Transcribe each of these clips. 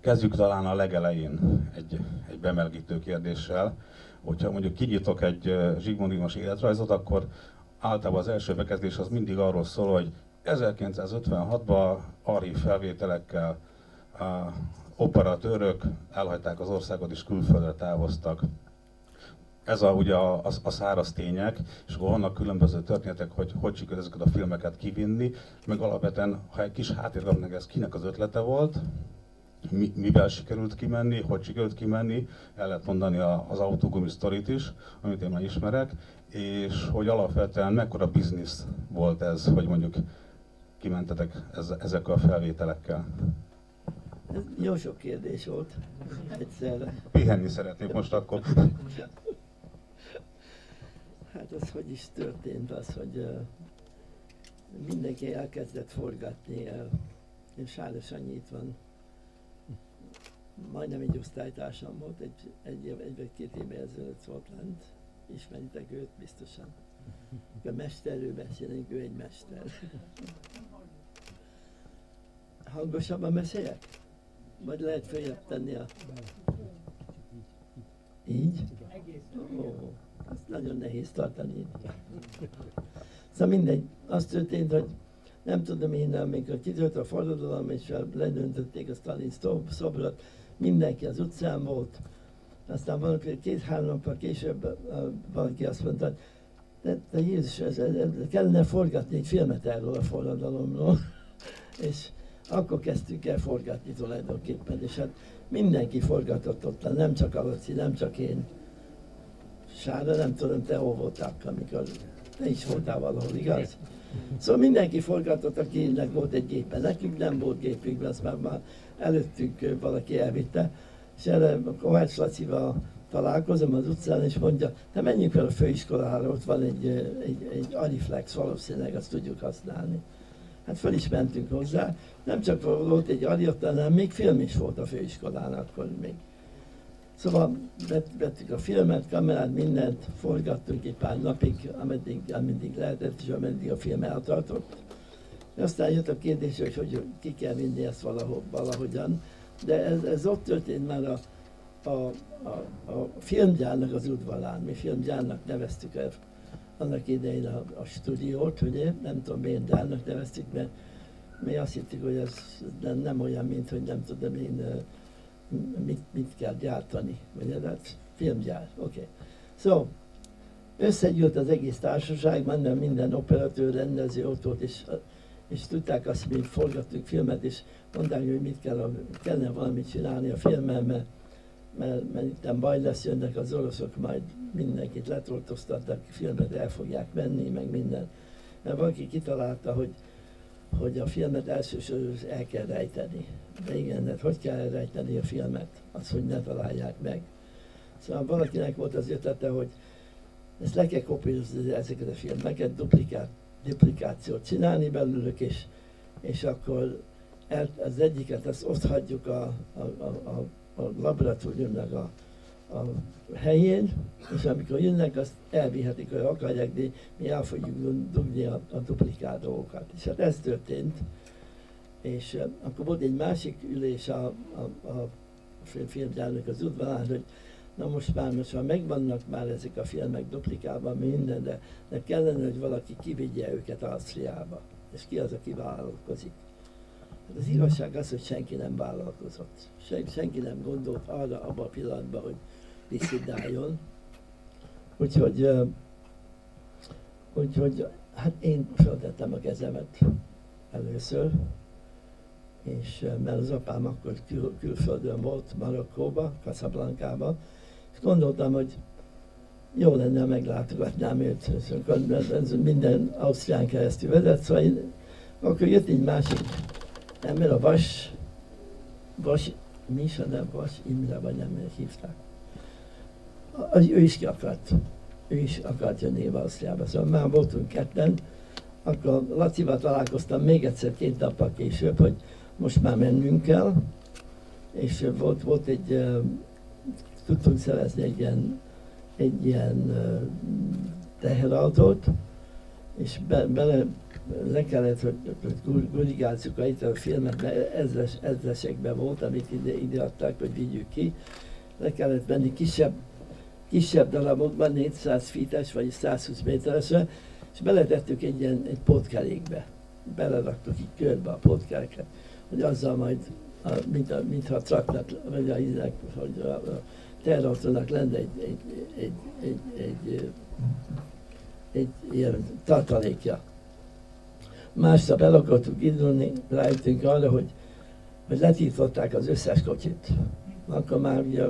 Kezdjük talán a legelején egy bemelegítő kérdéssel. Hogyha mondjuk kinyitok egy Zsigmond Vilmos életrajzot, akkor általában az első bekezdés az mindig arról szól, hogy 1956-ban archív felvételekkel operatőrök elhagyták az országot és külföldre távoztak. Ez ugye a száraz tények, és akkor vannak különböző történetek, hogy sikerült ezeket a filmeket kivinni, meg alapvetően, ha egy kis háttért kapnak, ez kinek az ötlete volt, mivel sikerült kimenni, hogy sikerült kimenni, el lehet mondani az autógumi sztorit is, amit én már ismerek, és hogy alapvetően mekkora biznisz volt ez, hogy mondjuk kimentetek ezekkel a felvételekkel. Ez jó sok kérdés volt egyszerre. Pihenni szeretnék most akkor. Hát az hogy is történt az, hogy mindenki elkezdett forgatni. Én Sáros Annyi itt van, majdnem egy osztálytársam volt, egy vagy két évvel ezelőtt volt lent, ismeritek őt biztosan. A mesterről beszélünk, ő egy mester. Hangosabban beszéljek? Vagy lehet följebb tenni a... Így? Ó, azt nagyon nehéz tartani. Szóval mindegy, az történt, hogy nem tudom én, amikor kitört a forradalom, és ledöntötték a Stalin szobrot, mindenki az utcán volt. Aztán valaki 2-3 nappal később valaki azt mondta, de Jézus, kellene forgatni egy filmet erről a forradalomról. És akkor kezdtük el forgatni tulajdonképpen, és hát mindenki forgatott ott, nem csak a Laci, nem csak én. Sára, nem tudom, te hol voltál, amikor te is voltál valahol, igaz? Szóval mindenki forgatott, akinek volt egy gépe. Nekünk nem volt gépünk, azt már előttünk valaki elvitte. És erre Kovács Lacival találkozom az utcán, és mondja, te menjünk el a főiskolára, ott van egy Ariflex, valószínűleg azt tudjuk használni. Hát föl is mentünk hozzá, nem csak volt egy Ariot, hanem még film is volt a főiskolán akkor még. Szóval vettük a filmet, kamerát, mindent, forgattunk egy pár napig, ameddig lehetett, és ameddig a film eltartott. Aztán jött a kérdés, hogy ki kell vinni ezt valahogyan, de ez ott történt már a filmgyárnak az udvarán. Mi filmgyárnak neveztük el annak idején a stúdiót, ugye, nem tudom miért gyárnak neveztük, mert mi azt hittük, hogy ez nem olyan, mint hogy nem tudom én, mit kell gyártani, vagy hát filmgyár, oké. Szóval összegyűlt az egész társaság, minden operatőr, rendező ott volt, és tudták azt, hogy mi forgattunk filmet, és mondták, hogy kellene valamit csinálni a filmmel, mert itt baj lesz, jönnek az oroszok, majd mindenkit letortoztatnak, filmet el fogják venni, meg minden. Mert valaki kitalálta, hogy a filmet elsősorban el kell rejteni. De igen, hát hogy kell elrejteni a filmet? Az, hogy ne találják meg. Szóval valakinek volt az ötlete, hogy ezt le kell kopírozni ezeket a filmeket, duplikációt csinálni belőlük, és akkor az egyiket azt ott hagyjuk a laboratóriumnak a helyén, és amikor jönnek, azt elvihetik, hogy akarják, de mi el fogjuk dugni a duplikát dolgokat. És hát ez történt. És akkor volt egy másik ülés a filmgyárnak az udvarán, hogy na most már megvannak már ezek a filmek duplikában minden, de kellene, hogy valaki kivigye őket Ausztriába. És ki az, aki vállalkozik? Hát az igazság az, hogy senki nem vállalkozott. Senki nem gondolt arra abban a pillanatban, hogy diszidáljon. Úgyhogy hát én föltettem a kezemet először, és mert az apám akkor külföldön volt, Marokkóba, Casablanca-ba, és gondoltam, hogy jó lenne, ha meglátogatnám őt, ez minden Ausztrián keresztül vezet, szóval akkor jött egy másik ember, a Vas Imre, vagy nem hívták. Ő is akart jönni Ausztriába, szóval már voltunk ketten, akkor Lacival találkoztam még egyszer 2 nappal később, hogy most már mennünk kell, és volt tudtunk szerezni egy ilyen teherautót, és le kellett, hogy korrigáljuk a filmet, mert ezresekben volt, amit ide adták, hogy vigyük ki. Le kellett venni kisebb darabokban, 400 feet-es vagy 120 méteresre, és beletettük egy pótkerékbe. Beleraktuk így körbe a pótkeréket, hogy azzal majd, mintha a traknak, vagy a teherautónak lenne egy ilyen tartalékja. Másnap el akartuk indulni, rájöttünk arra, hogy letiltották az összes kocsit. Akkor már ugye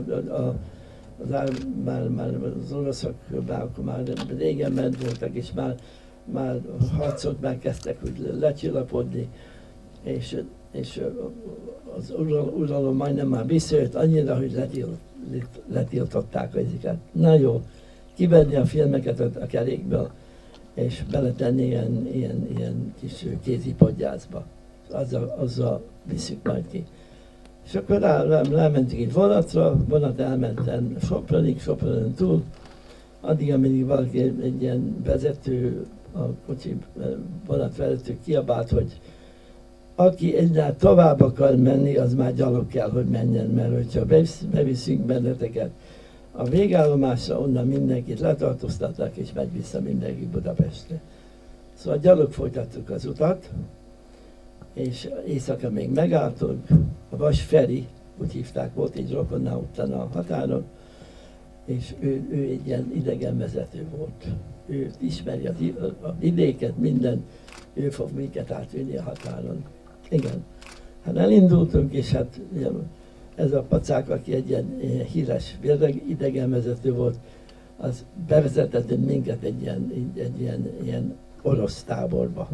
az oroszok akkor már régen ment voltak, és már harcok már kezdtek úgy lecsillapodni, és az uralom majdnem már visszajött annyira, hogy letiltották ezeket. Na jó, kivenni a filmeket a kerékből, és beletenni ilyen kis kézipodgyászba. Azzal visszük majd ki. És akkor rámentünk egy vonat elmentem Sopronig túl, addig, amíg valaki egy ilyen vezető, a kocsi vonatvezető kiabált, hogy aki egynál tovább akar menni, az már gyalog kell, hogy menjen, mert hogyha beviszünk benneteket a végállomásra, onnan mindenkit letartóztatnak, és megy vissza mindenki Budapestre. Szóval gyalog folytattuk az utat, és éjszaka még megálltunk, a Vas Feri, úgy hívták, volt egy rokonnál ottan a határon, és ő egy ilyen idegenvezető volt. Ő ismeri a vidéket, minden, ő fog minket átvinni a határon. Igen. Hát elindultunk, és hát ez a pacák, aki egy ilyen híres idegenvezető volt, az bevezetett minket egy ilyen orosz táborba.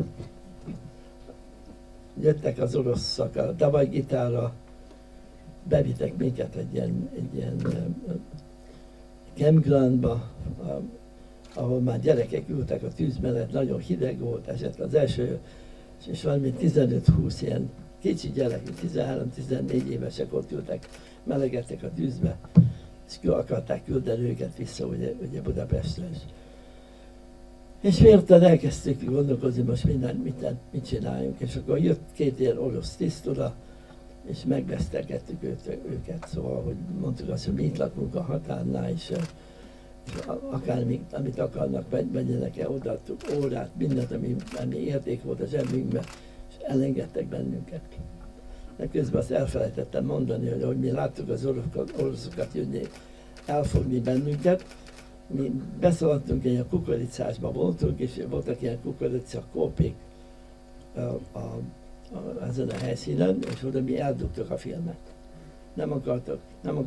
Jöttek az oroszok a davajgitárra, bevittek minket egy ilyen campgroundba, ahol már gyerekek ültek a tűz mellett, nagyon hideg volt, esetleg az első, és valami 15-20 ilyen kicsi gyerekek, 13-14 évesek ott ültek, melegettek a tűzbe, és ki akarták küldeni őket vissza ugye Budapestre is. És miután elkezdtük gondolkozni, most mit csináljunk, és akkor jött két ilyen orosz tisztula, és megbeszélgettük őket, szóval, hogy mondtuk azt, hogy mi itt lakunk a határnál, és akár amit akarnak, menjenek el, odaadtuk órát, mindent, ami érték volt a zsebünkben, és elengedtek bennünket. De közben azt elfelejtettem mondani, hogy mi láttuk az oroszokat jönni, elfogni bennünket. Mi beszaladtunk, egy kukoricásba voltunk, és voltak ilyen kukorica kópék ezen a helyszínen, és oda mi eldugtuk a filmet. Nem akartuk,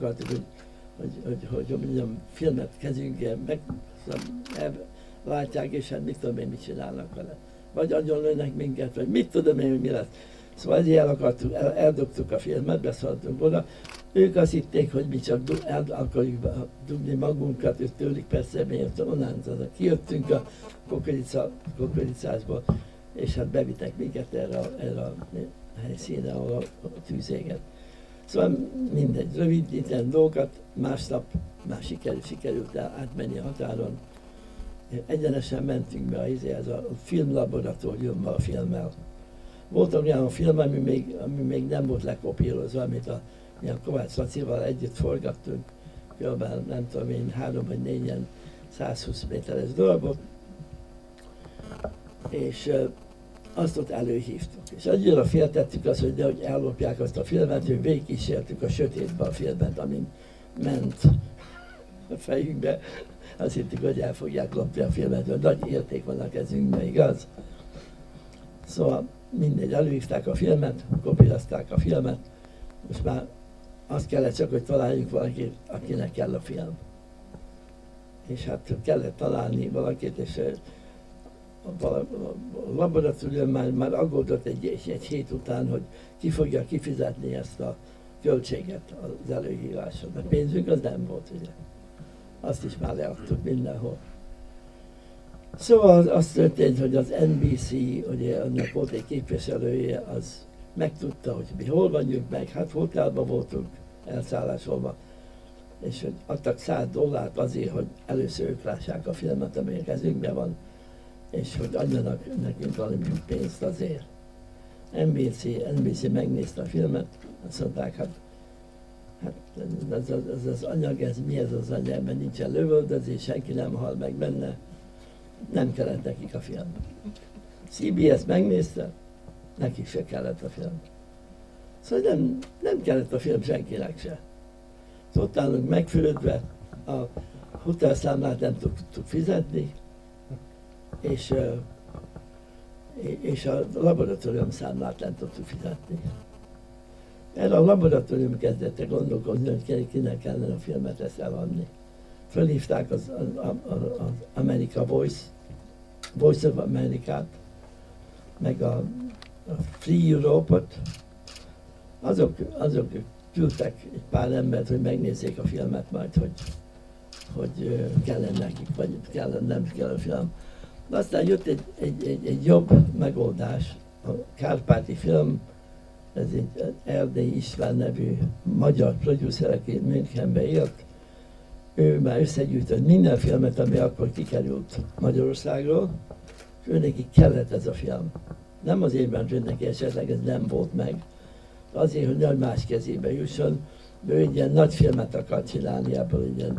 hogy mondjam, filmet kezünkkel látják, és hát mit tudom én, mit csinálnak vele. Vagy agyonlőnek minket, vagy mit tudom én, hogy mi lesz. Szóval ezért eldugtuk a filmet, beszaladtunk oda. Ők azt hitték, hogy mi csak el akarjuk dugni magunkat, és tőlük persze, miért onnan kijöttünk a kukoricásból, és hát bevittek minket erre a helyszínre, ahol a tűz éget. Szóval mindegy, rövidíteni dolgokat, másnap már sikerült átmenni a határon. Egyenesen mentünk be ez a filmlaboratóriumba a filmmel. Volt olyan film, ami még nem volt lekopírozva, amit a Kovács Lacival együtt forgattunk, kb. Nem tudom én, 3 vagy 4 ilyen 120 méteres darabot, és azt ott előhívtuk. És annyira féltettük azt, hogy nehogy ellopják azt a filmet, hogy végigkísértük a sötétbe a filmet, amin ment a fejünkbe. Azt hittük, hogy el fogják lopni a filmet, hogy nagy érték van a kezünkben, igaz? Szóval mindegy, előhívták a filmet, kopírozták a filmet, most már azt kellett csak, hogy találjuk valakit, akinek kell a film. És hát kellett találni valakit, és a laboratórium már aggódott egy hét után, hogy ki fogja kifizetni ezt a költséget az előhívásra. Mert pénzünk az nem volt, ugye. Azt is már leadtuk mindenhol. Szóval az történt, hogy az NBC, ugye annak volt egy képviselője, az megtudta, hogy mi hol vagyunk meg, hát hotelban voltunk, elszállásolva, és hogy adtak $100 azért, hogy először ők lássák a filmet, ami a kezünkben van. és hogy adjanak nekünk valami pénzt azért. NBC megnézte a filmet, azt mondták, hát ez az anyag, mi ez az anyag, mert nincsen lövöldözés, senki nem hal meg benne, nem kellett nekik a film. CBS megnézte, nekik se kellett a film. Szóval nem kellett a film senkinek se. Ott állunk megfürödve, a hotelszámlát nem tudtuk fizetni, és a laboratórium számlát nem tudtuk fizetni. Erre a laboratórium kezdett el gondolkodni, hogy kinek kellene a filmet ezt eladni. Fölhívták az America Voice of America-t, meg a Free Europe-ot. Azok küldtek egy pár embert, hogy megnézzék a filmet majd, hogy kellene nekik, vagy nem kell a film. De aztán jött egy jobb megoldás, a Kárpáti film, ez egy Erdélyi István nevű magyar producer, aki Münchenbe élt. Ő már összegyűjtött minden filmet, ami akkor kikerült Magyarországról, és ő neki kellett ez a film. Nem azért, mert ő neki esetleg ez nem volt meg, azért, hogy nagy más kezébe jusson. Ő egy ilyen nagy filmet akar csinálni, ebből egy ilyen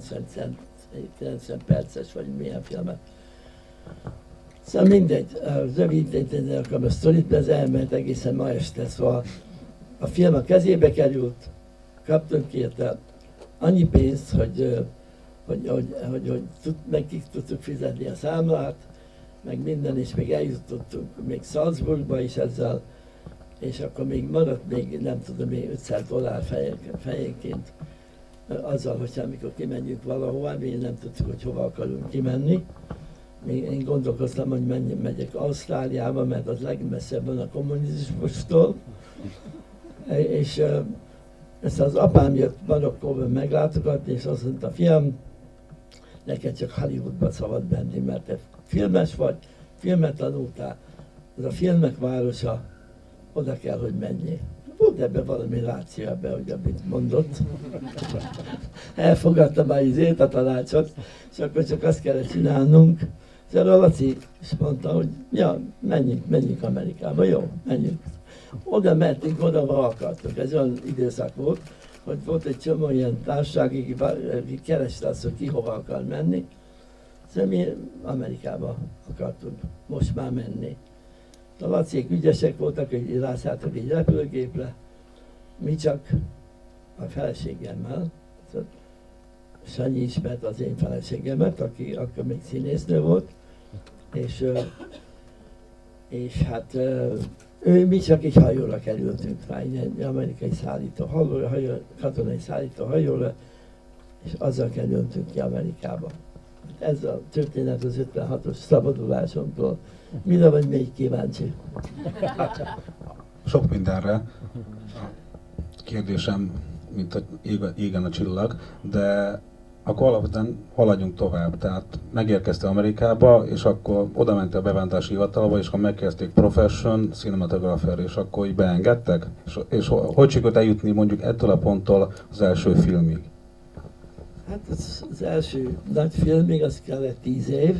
90 perces, vagy milyen filmet. Szóval mindegy, rövidíteni akarom a sztorit, de ez elment egészen ma este. Szóval a film a kezébe került, kaptunk érte annyi pénzt, hogy nekik tudtuk fizetni a számlát, meg minden, és még eljutottunk még Salzburgba is ezzel, és akkor még maradt még, nem tudom, még $500 fejenként azzal, hogy amikor kimenjünk valahova, mi nem tudtuk, hogy hova akarunk kimenni. Én gondolkoztam, hogy megyek Ausztráliába, mert az legmesszebb van a kommunizmustól. És ezt az apám jött Marokkóban meglátogatni, és azt mondta, fiam, neked csak Hollywoodba szabad menni, mert te filmes vagy, filmet tanultál, ez a filmek városa, oda kell, hogy menjél. Volt ebben valami ráció ebben, hogy amit mondott. Elfogadtam már izét, a tanácsot, és akkor csak azt kellett csinálnunk. És erre a Laci is mondta, hogy ja, menjünk Amerikába, jó, menjünk. Oda mentünk, oda, ahol akartunk. Ez olyan időszak volt, hogy volt egy csomó ilyen társaság, aki kereste azt, hogy ki hova akar menni. Szóval mi Amerikába akartunk most már menni. A Laciék ügyesek voltak, hogy rászálltak egy repülőgépre, mi csak a feleségemmel, Sanyi ismert az én feleségemet, aki akkor még színésznő volt, és hát mi csak egy hajóra kerültünk rá, egy amerikai szállító katonai szállító hajóra, és azzal kerültünk ki Amerikába. Ez a történet az 56-os szabadulásomtól. Mire vagy még kíváncsi? Sok mindenre. A kérdésem, mint a égen a csillag, de akkor alapvetően haladjunk tovább. Tehát megérkezte Amerikába, és akkor oda ment a bevántási hivatalba, és akkor megkezdték Profession, Cinematographer, és akkor így beengedtek? És hogy sikerült eljutni mondjuk ettől a ponttól az első filmig? Hát az első nagy filmig az kellett 10 év,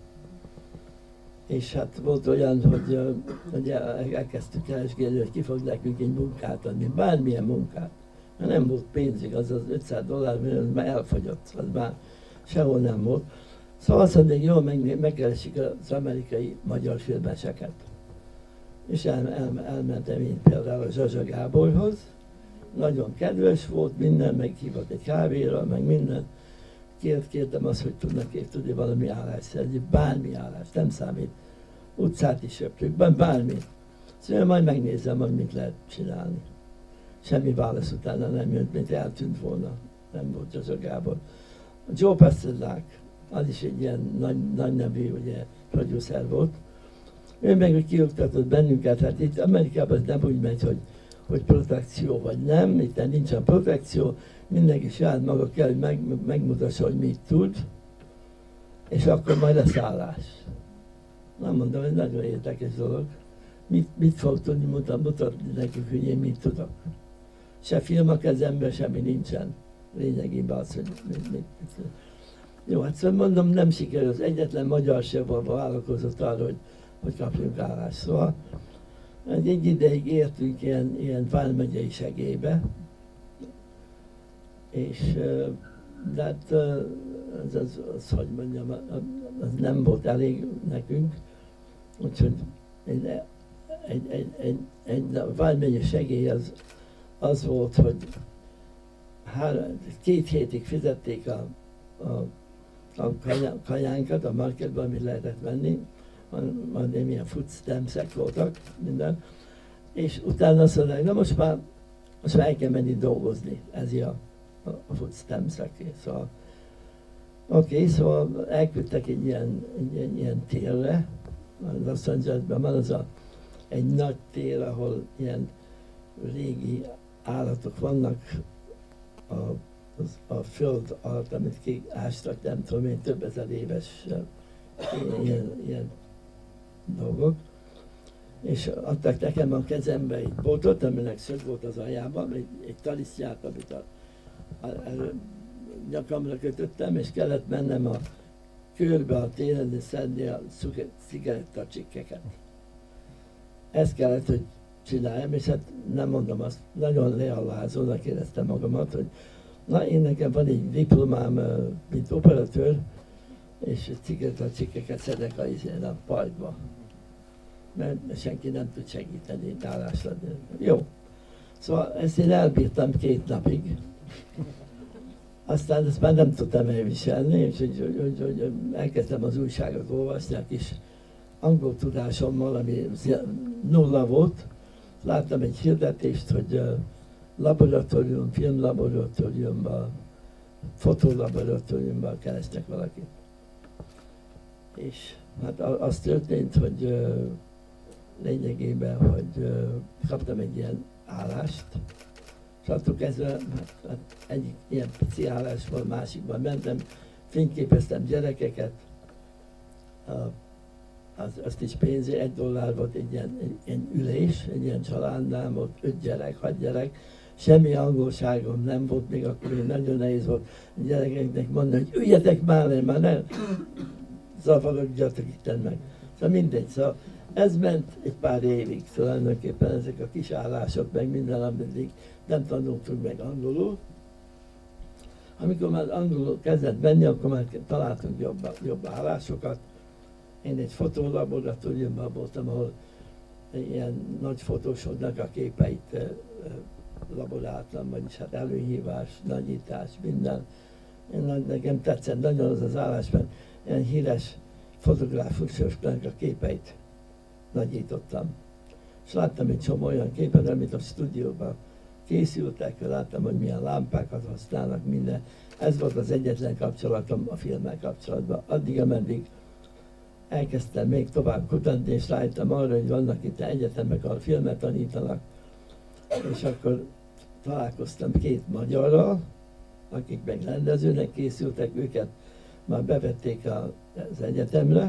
és hát volt olyan, hogy elkezdtük keresgélni, hogy ki fog nekünk egy munkát adni, bármilyen munkát. Mert nem volt pénzig, az $500 már elfogyott, az már sehol nem volt. Szóval azt mondjuk, jól megkeresik az amerikai magyar filmeseket. És elmentem én például a Zsazsa Gáborhoz, nagyon kedves volt, minden, meghívott egy kávéra, meg minden. Kértem azt, hogy tudni valami állást szerzni, bármi állást, nem számít. Utcát is söptük, bármi. Szóval majd megnézem, hogy mit lehet csinálni. Semmi válasz utána nem jött, mint eltűnt volna. Nem volt Zsazsa Gábor. A Joe Pasternak, az is egy ilyen nagy nevű ugye, producer volt. Ő meg úgy kioktatott bennünket, hát itt Amerikában nem úgy megy, hogy protekció vagy nem, itt nincsen protekció, mindenki saját maga kell, hogy megmutassa, hogy mit tud, és akkor majd lesz állás. Nem mondom, ez nagyon érdekes dolog. Mit fog tudni mutatni nekünk, hogy én mit tudok. Se film a kezemben, semmi nincsen. Lényegében az, hogy mit. Jó, hát szóval mondom, nem sikerült, az egyetlen magyar se vállalkozott arra, hogy kapjunk állást. Szóval egy ideig értünk ilyen vármegyei segélybe, és de hát hogy mondjam, az nem volt elég nekünk, úgyhogy egy vármegyei segély az volt, hogy 2 hétig fizették a kajánkat a marketban, amit lehetett venni, van ilyen food stamps-ek voltak, minden, és utána azt mondták, na most már el kell menni dolgozni, ez a food stamps-ek. Szóval, oké, szóval elküldtek egy ilyen térre, Los Angelesben van egy nagy tér, ahol ilyen régi állatok vannak a föld alatt, amit kiástak, nem tudom én, több ezer éves ilyen dolgok. És adtak nekem a kezembe egy botot, aminek szög volt az aljában, egy talisztját, amit a nyakamra kötöttem, és kellett mennem a körbe a téren, és szedni a cigarettacsikkeket. Ezt kellett, hogy csináljam, és hát nem mondom azt, nagyon lealázónak éreztem magamat, hogy na, én nekem van egy diplomám, mint operatőr, és cigarettacsikkeket szedek a parkba. Mert senki nem tud segíteni, állásra adni. Jó. Szóval ezt én elbírtam 2 napig. Aztán ezt már nem tudtam elviselni, és hogy elkezdtem az újságot olvasni, a kis angol tudásommal, ami 0 volt. Láttam egy hirdetést, hogy laboratórium, filmlaboratóriumban, fotolaboratóriumban kerestek valakit. És hát az történt, hogy lényegében, hogy kaptam egy ilyen állást, és attól kezdve egyik ilyen pici állásból másikban mentem, fényképeztem gyerekeket, azt is pénzé, $1 volt egy ilyen ülés, egy ilyen családnál volt 5 gyerek, 6 gyerek, semmi angolságom nem volt, még akkor még nagyon nehéz volt a gyerekeknek mondani, hogy üljetek már nem zavarodjatok itten meg. Szóval mindegy, szóval ez ment egy pár évig, tulajdonképpen ezek a kis állások, meg minden, ameddig nem tanultunk meg angolul. Amikor már angolul kezdett menni, akkor már találtunk jobb állásokat. Én egy fotolaboratóriumban voltam, ahol ilyen nagy fotósoknak a képeit laboráltam, vagyis hát előhívás, nagyítás, minden. Nekem tetszett nagyon az állás, mert ilyen híres fotográfusoknak a képeit nagyítottam. És láttam egy csomó olyan képet, amit a stúdióban készültek, láttam, hogy milyen lámpákat használnak, minden. Ez volt az egyetlen kapcsolatom a filmmel kapcsolatban. Addig, ameddig elkezdtem még tovább kutatni, és rájöttem arra, hogy vannak itt egyetemek, ahol filmet tanítanak. És akkor találkoztam 2 magyarral, akik meg rendezőnek készültek, őket már bevették az egyetemre,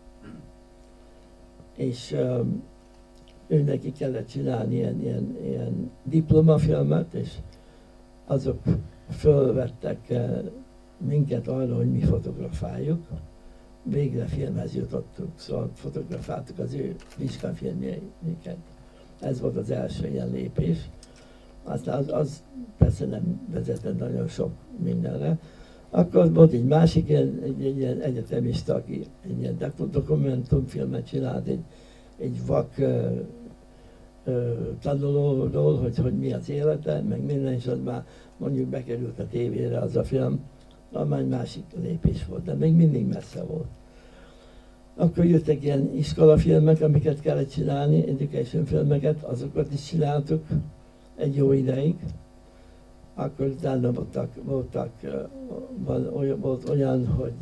és őnekik kellett csinálni ilyen diplomafilmet, és azok fölvettek minket arra, hogy mi fotografáljuk. Végre filmhez jutottunk, szóval fotografáltuk az ő vizsgafilmjeiket. Ez volt az első ilyen lépés. Aztán az persze nem vezetett nagyon sok mindenre. Akkor volt egy másik egy ilyen egyetemista, aki egy ilyen dokumentumfilmet csinált, egy vak tanulóról, hogy mi az élete, meg minden, és az már mondjuk bekerült a tévére az a film, amely másik lépés volt, de még mindig messze volt. Akkor jöttek ilyen iskolafilmek, amiket kellett csinálni, education filmeket, azokat is csináltuk egy jó ideig. Akkor utána volt olyan,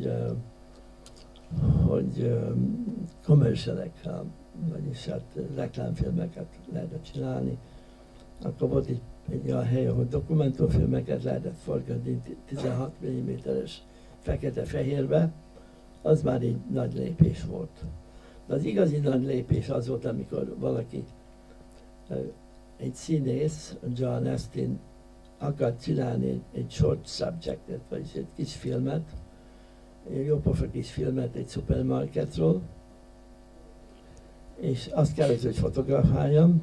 hogy commercialek, vagyis hát reklámfilmeket lehetett csinálni. Akkor volt egy olyan hely, ahol dokumentumfilmeket lehetett forgatni 16 mm-es fekete-fehérbe, az már egy nagy lépés volt. De az igazi nagy lépés az volt, amikor valaki, egy színész, John Astin, akart csinálni egy short subjectet, vagyis egy kis filmet, egy jópofa kis filmet egy szupermarketról, és azt kellett, hogy fotografáljam,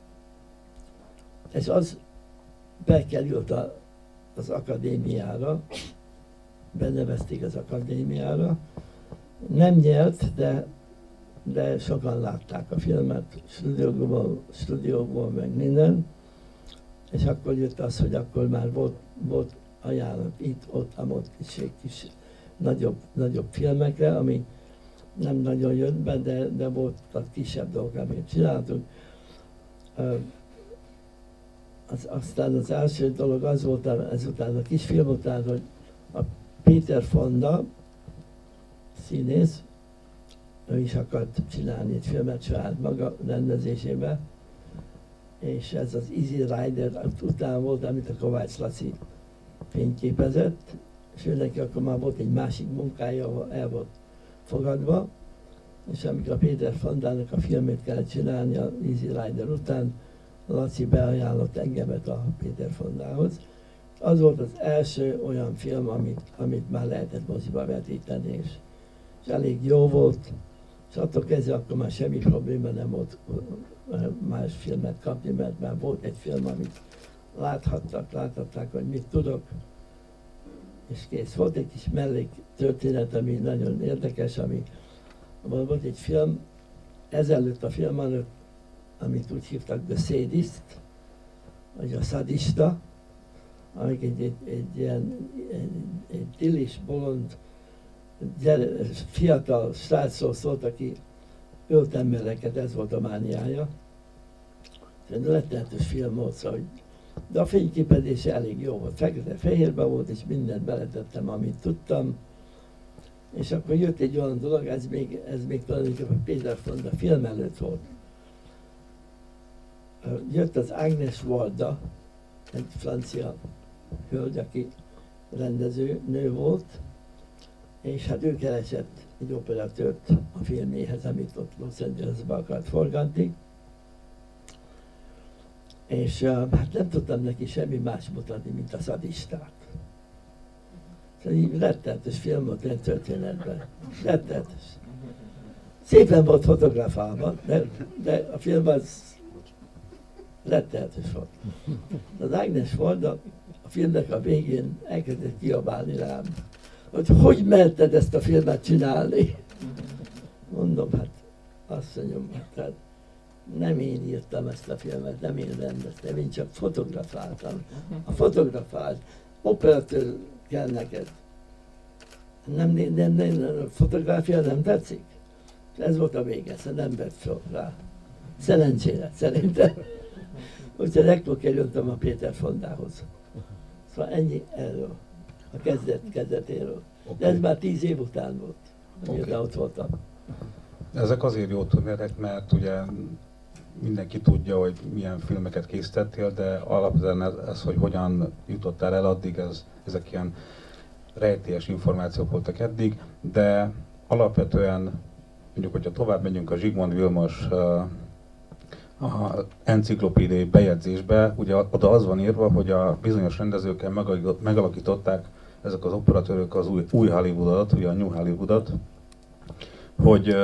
és az bekerült az akadémiára, benevezték az akadémiára. Nem nyert, de sokan látták a filmet, stúdióból meg minden, és akkor jött az, hogy akkor már volt ajánlat itt, ott, amott kis nagyobb filmekre, ami nem nagyon jött be, de voltak kisebb dolgok, amit csináltunk. Aztán az első dolog az volt, ezután a kis film után, hogy a Péter Fonda, színész, ő is akart csinálni egy filmet saját maga rendezésébe, és ez az Easy Rider után volt, amit a Kovács Laci fényképezett, és ő neki akkor már volt egy másik munkája, ahol el volt fogadva, és amikor a Péter Fondának a filmét kellett csinálni az Easy Rider után, Laci beajánlott engemet a Péter Fondához. Az volt az első olyan film, amit már lehetett moziba vetíteni, és elég jó volt, és attól kezdve akkor már semmi probléma nem volt más filmet kapni, mert már volt egy film, amit láthatták, hogy mit tudok, és kész. Volt egy kis mellék történet, ami nagyon érdekes, ami volt egy film, ezelőtt a film előtt, amit úgy hívtak The Sadist, vagy a szadista, amik egy dilis, bolond, fiatal srácról szólt, aki ölt embereket, ez volt a mániája. Ez rettenetes film volt, szóval, de a fényképezése elég jó volt. Fekete-fehérben volt, és mindent beletettem, amit tudtam. És akkor jött egy olyan dolog, ez még tulajdonképpen Péter Fonda film előtt volt. Jött az Agnes Varda, egy francia hölgy, aki rendező nő volt, és hát ő keresett egy operatőrt a filméhez, amit ott Los Angelesbe akart forgatni. És hát nem tudtam neki semmi más mutatni, mint a szadistát. Szóval így rettenetes film volt ilyen történetben. Rettenetes. Szépen volt fotografálva, de a film az rettenetes volt. Az Agnes Varda a filmnek a végén elkezdett kiabálni rám, hogy merted ezt a filmet csinálni? Mondom, hát azt mondjam, hát nem én írtam ezt a filmet, nem én rendeztem, én csak fotografáltam. A fotografált, operatőr kell neked. A fotográfia nem tetszik? Ez volt a vége, szóval nem vett fel rá. Szerencsére, szerintem. Úgyhogy ekkor kerültem a Péter Fondához. Szóval ennyi erről, a kezdetéről. De ez már 10 év után volt, amikor ott voltam. Ezek azért jó tudnék, mert ugye mindenki tudja, hogy milyen filmeket készítettél, de alapvetően ez, hogy hogyan jutottál el addig, ezek ilyen rejtélyes információk voltak eddig, de alapvetően, mondjuk, hogyha tovább megyünk a Zsigmond Vilmos a enciklopédiai bejegyzésbe, ugye oda az van írva, hogy a bizonyos rendezőkkel megalakították ezek az operatőrök az új Hollywoodot, ugye a New Hollywoodot, hogy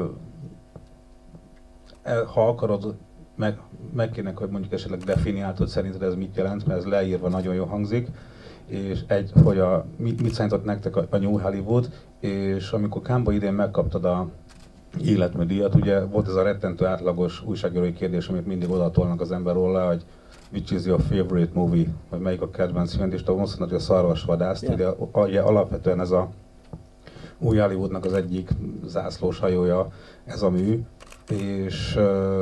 ha akarod, megkérnek, hogy mondjuk esetleg definiáltad, szerinted ez mit jelent, mert ez leírva nagyon jól hangzik, és hogy mit számított nektek a New Hollywood, és amikor Cannes-ba idén megkaptad a életműdíjat, ugye volt ez a rettentő átlagos újságírói kérdés, amit mindig odatolnak az ember róla, hogy which is your favorite movie, vagy melyik a kedvenc film, és te azt mondod, hogy a Szarvasvadászt, ugye alapvetően ez a új Hollywoodnak az egyik zászlós hajója ez a mű, és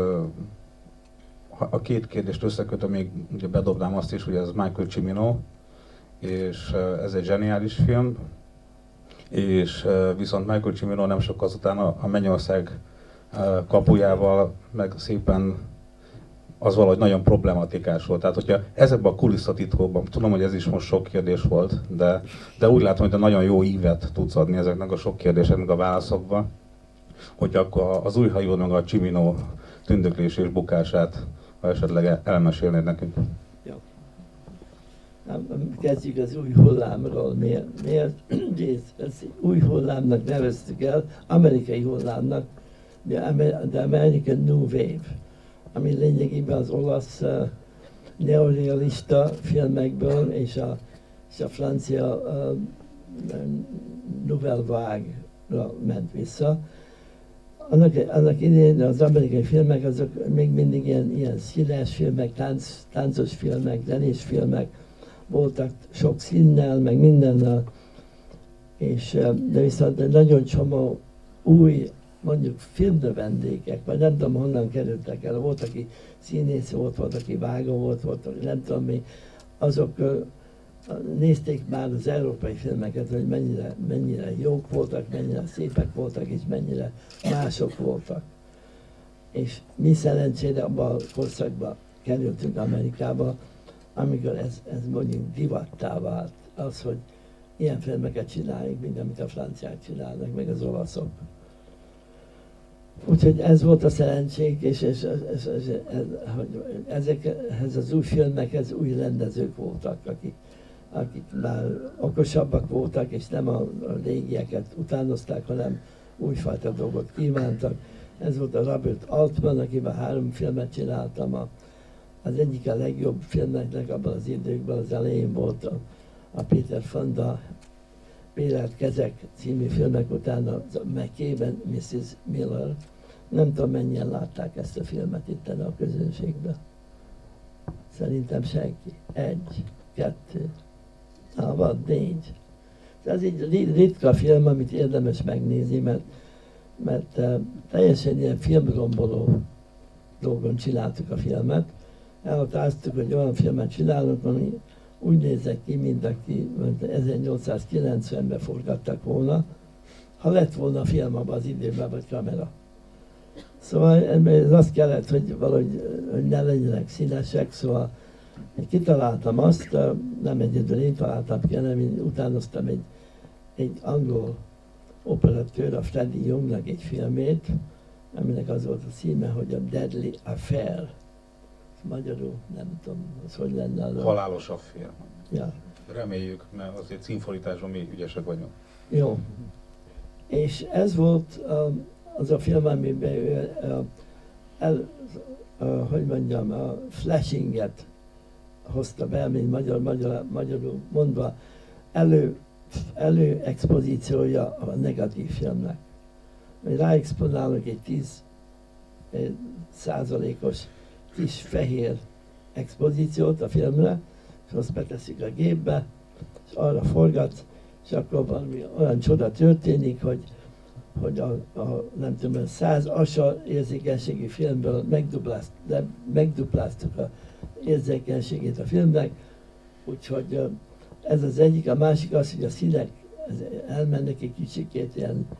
a két kérdést összekötöm, még ugye bedobnám azt is, hogy ez Michael Cimino, és ez egy zseniális film, és viszont Michael Cimino nem sok azután a Mennyország kapujával meg szépen az valahogy nagyon problematikás volt. Tehát, hogyha ezekben a kulisszatitkokban, tudom, hogy ez is most sok kérdés volt, de úgy látom, hogy te nagyon jó ívet tudsz adni ezeknek a sok kérdéseknek a válaszokba, hogy akkor az új hajó meg a Cimino tündöklés és bukását, ha esetleg elmesélnéd nekünk. Jó. Kezdjük az új hullámról. Miért ezt új hullámnak neveztük el, amerikai hullámnak, de American New Wave, ami lényegében az olasz neorealista filmekből és a francia Nouvelle Vague-ra ment vissza. Annak idején az amerikai filmek azok még mindig ilyen színes filmek, táncos filmek, zenés filmek voltak, sok színnel, meg mindennel, de viszont egy nagyon csomó új, mondjuk filmnövendékek, vagy nem tudom honnan kerültek el, volt, aki színész volt, aki vágó volt, nem tudom mi, azok nézték már az európai filmeket, hogy mennyire jók voltak, mennyire szépek voltak, és mennyire mások voltak. És mi szerencsére abban a korszakban kerültünk Amerikába, amikor ez mondjuk divattá vált. Az, hogy ilyen filmeket csináljuk, mint amit a franciák csinálnak, meg az olaszok. Úgyhogy ez volt a szerencsénk, és ezekhez az új filmekhez új rendezők voltak, akik már okosabbak voltak, és nem a régieket utánozták, hanem újfajta dolgot kívántak. Ez volt a Robert Altman, akivel 3 filmet csináltam. Az egyik a legjobb filmeknek abban az időkben, az elején volt a Peter Fonda Bélelt kezek című filmek után a McCabe Mrs. Miller. Nem tudom, mennyien látták ezt a filmet itt a közönségben. Szerintem senki. 1, 2, van 4. Ez egy ritka film, amit érdemes megnézni, mert teljesen ilyen filmromboló dolgon csináltuk a filmet. Elhatároztuk, hogy olyan filmet csinálunk, ami úgy nézett ki, mint aki 1890-ben forgattak volna, ha lett volna film abban az időben, vagy kamera. Szóval ez azt kellett, hogy valahogy hogy ne legyenek színesek, szóval én kitaláltam azt, nem egyedül én találtam ki, hanem én utánoztam egy angol operatőr, a Freddie Youngnak egy filmét, aminek az volt a címe, hogy a Deadly Affair. Magyarul nem tudom, az hogy lenne. Halálos affér. Ja. Reméljük, mert azért címfordításban mi ügyesek vagyunk. Jó. És ez volt az a film, amiben ő hogy mondjam, a flashinget hozta be, mint magyarul mondva, előexpozíciója a negatív filmnek. Ráexponálunk egy 10%-os kis fehér expozíciót a filmre, és azt beteszik a gépbe, és arra forgatsz, és akkor valami olyan csoda történik, hogy a nem tudom, 100 asa érzékenységi filmből megdupláztuk az érzékenységét a filmnek, úgyhogy ez az egyik, a másik az, hogy a színek elmennek egy kicsikét,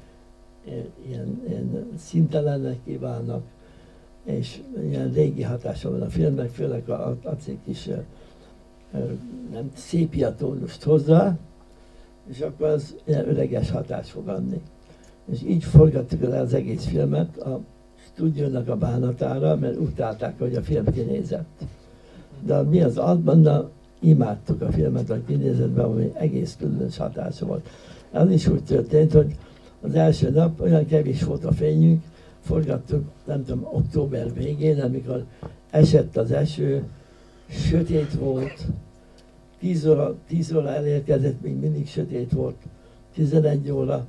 ilyen szintelennek válnak, és ilyen régi hatása van a filmnek, főleg adsz egy kis nem szépiatónust hozzá, és akkor az ilyen öreges hatást fog adni. És így forgattuk el az egész filmet a stúdiónak a bánatára, mert utálták, hogy a film kinézett. De mi az Altmannal imádtuk a filmet, hogy kinézett be, ami egész különös hatása volt. Ez is úgy történt, hogy az első nap olyan kevés volt a fényünk, forgattuk, nem tudom, október végén, amikor esett az eső, sötét volt, 10 óra elérkezett, még mindig sötét volt, 11 óra,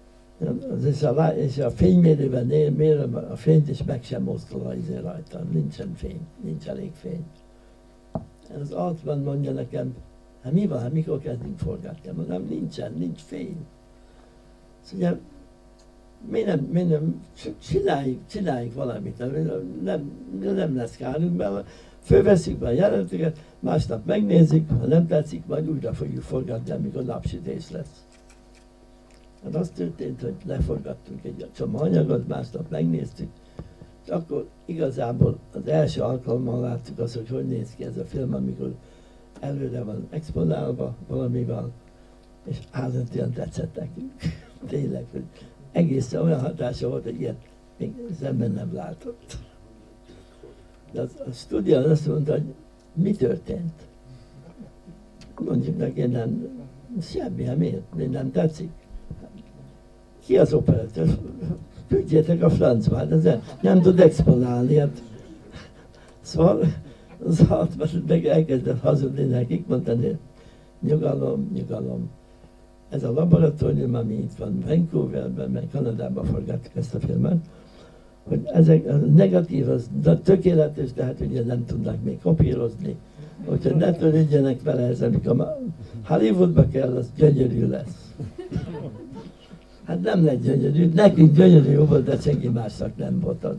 és a fénymérőben mérem a fényt, és meg sem mozdul rajta, nincsen fény, nincs elég fény. Az Altman mondja nekem, hát mi van, mikor kezdünk forgatni? Mondom, nincs fény. Szóval miért nem csináljuk valamit, nem lesz kárunk bele, fölveszünk be a jelenteket, másnap megnézzük, ha nem tetszik, majd újra fogjuk forgatni, amikor napsütés lesz. Hát az történt, hogy leforgattunk egy csomó anyagot, másnap megnéztük, és akkor igazából az első alkalommal láttuk azt, hogy néz ki ez a film, amikor előre van exponálva valamivel, és állandóan tetszett nekünk. Tényleg, hogy egészen olyan hatása volt, hogy ilyet még szemben nem látott. De a stúdió azt mondta, hogy mi történt. mondjuk neki nem, semmilyen, miért nem tetszik. Ki az operatőr? Küldjétek a francba, de nem tud exponálni. Hát. Szóval meg elkezdett hazudni nekik, mondani, nyugalom, nyugalom. Ez a laboratórium, ami itt van Vancouverben, meg Kanadában forgattuk ezt a filmet, hogy ezek a negatív, az tökéletes, de hát ugye nem tudnak még kopírozni. Úgyhogy ne törődjenek vele ezzel, amikor Hollywoodba kell, az gyönyörű lesz. Hát nem lett gyönyörű, nekünk gyönyörű volt, de senki másnak nem volt az.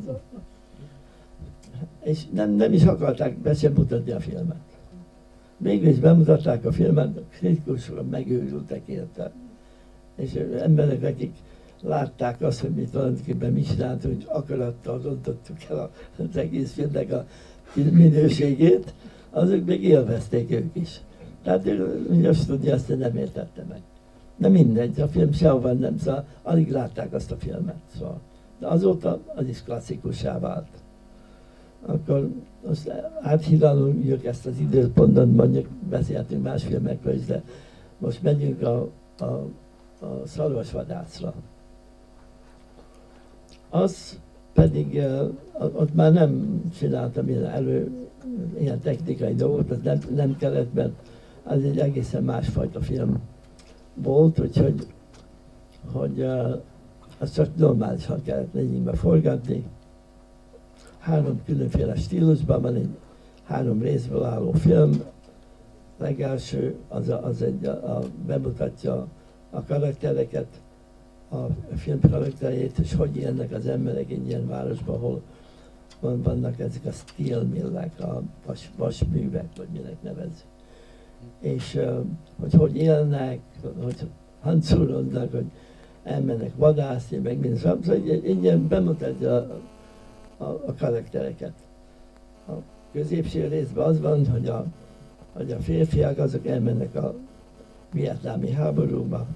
És nem is akarták be sem mutatni a filmet. Végül is bemutatták a filmet, a kritikusok megőrültek érte. És emberek, akik látták azt, hogy mit tulajdonképpen mi csináltunk, hogy akarattal rontottuk el az egész filmnek a minőségét, azok még élvezték ők is. Tehát a stúdió azt nem értette meg. De mindegy, a film sehova nem, szóval alig látták azt a filmet. Szóval. De azóta az is klasszikussá vált. Akkor most áthidaljuk ezt az időpontot, mondjuk beszéltünk más filmekről is, de most megyünk a szarvasvadászra. Az pedig, ott már nem csináltam ilyen technikai dolgot, az nem kellett, mert az egy egészen másfajta film volt, úgyhogy azt csak normálisan kellett lényegben forgatni. 3 különféle stílusban van egy 3 részből álló film. Legelső bemutatja a karaktereket, a film karakterét, és hogy élnek az emberek egy ilyen városban, ahol vannak ezek a steel millek, a vasművek, vagy minek nevezzük. És hogy élnek, hogy hancúroznak, hogy elmennek vadászni, meg minden. Szóval egy ilyen bemutatja a karaktereket. A középső részben az van, hogy a férfiak azok elmennek a vietnámi háborúba,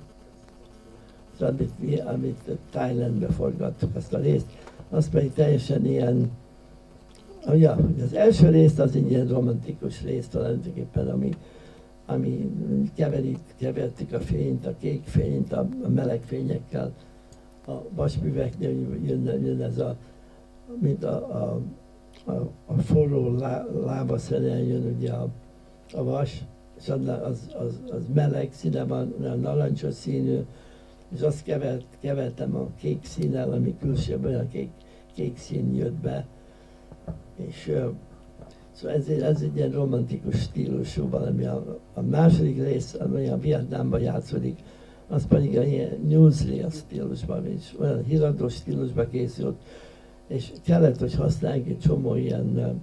amit Thailandbe forgattuk azt a részt, az pedig teljesen ilyen, az első részt az egy ilyen romantikus rész tulajdonképpen, ami kevertik a fényt, a kék fényt, a meleg fényekkel, a vasműveknél jön ez mint a forró lábaszerűen jön ugye a vas, és az meleg színe van, olyan narancsos színű, és azt kevertem a kék színnel, ami külsőben olyan kék szín jött be. És szóval ez egy ilyen romantikus stílusú valami. A második rész, ami a Vietnámban játszódik, az pedig a ilyen newsreel stílusban, és olyan híradós stílusban készült, és kellett, hogy használjuk egy csomó ilyen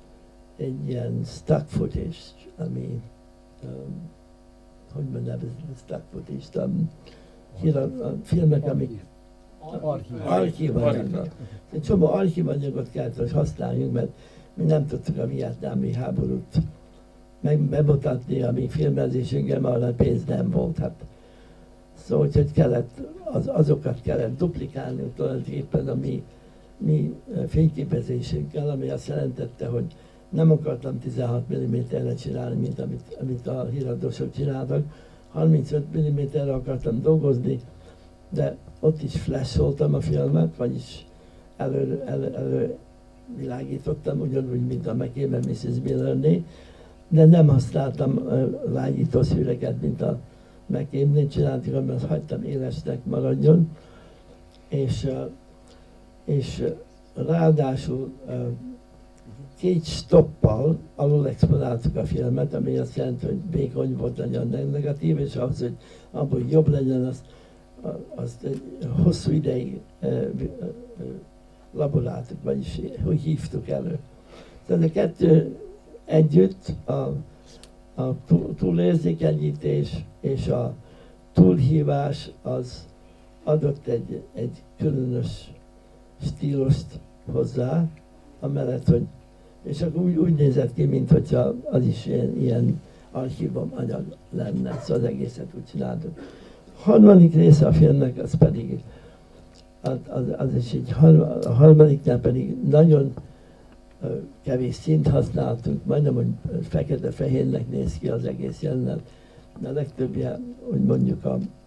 stuck footage, ami, hogy nevezni stuck footage-t, a filmek, amik archívanyagot. Egy csomó archívanyagot kellett, hogy használjunk, mert mi nem tudtuk a vietnámi háborút bemutatni a mi filmezésünkkel, mert arra pénz nem volt. Hát. Szóval, hogy azokat kellett duplikálni tulajdonképpen a mi fényképezésünkkel, ami azt jelentette, hogy nem akartam 16 mm-re csinálni, mint amit a híradósok csináltak. 35 mm-re akartam dolgozni, de ott is flasholtam a filmet, vagyis elő világítottam, ugyanúgy, mint a McKay-ben Mrs. Millernél, de nem használtam lágyító szűreket, mint a McKay-nél csináltuk, mert hagytam élesnek maradjon, és ráadásul 2 stoppal alul exponáltuk a filmet, ami azt jelenti, hogy vékony volt nagyon negatív, és ahhoz, hogy abból jobb legyen, azt egy hosszú ideig laboráltuk, vagyis hogy hívtuk elő. Tehát a 2 együtt, a túlérzékenyítés és a túlhívás az adott egy különös stílust hozzá, amellett, hogy és akkor úgy nézett ki, mintha az is ilyen archívum anyag lenne, szóval az egészet úgy csináltuk. A harmadik része a filmnek, az pedig, az is így, a harmadiknál pedig nagyon kevés színt használtunk, majdnem, hogy fekete-fehérnek néz ki az egész jelenet, de a legtöbbje, hogy mondjuk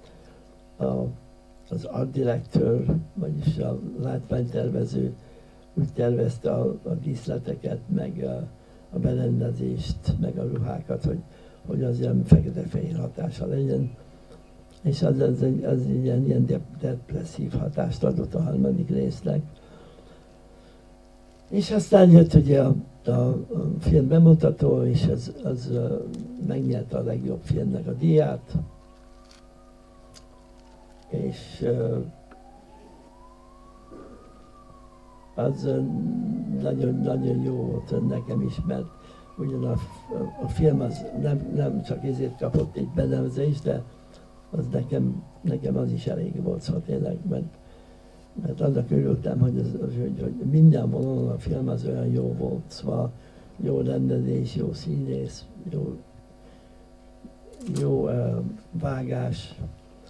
az art director, vagyis a látványtervező úgy tervezte a díszleteket, meg a berendezést, meg a ruhákat, hogy az ilyen fekete-fehér hatása legyen. És az ilyen depresszív hatást adott a harmadik résznek. És aztán jött ugye a film bemutató, és az megnyerte a legjobb filmnek a díját. És az nagyon jó volt nekem is, mert ugyan a film az nem csak ezért kapott egy benevezést, de az nekem az is elég volt, szóval tényleg, mert annak örültem, hogy minden vonalon a film az olyan jó volt, szóval jó rendezés, jó színész, jó vágás.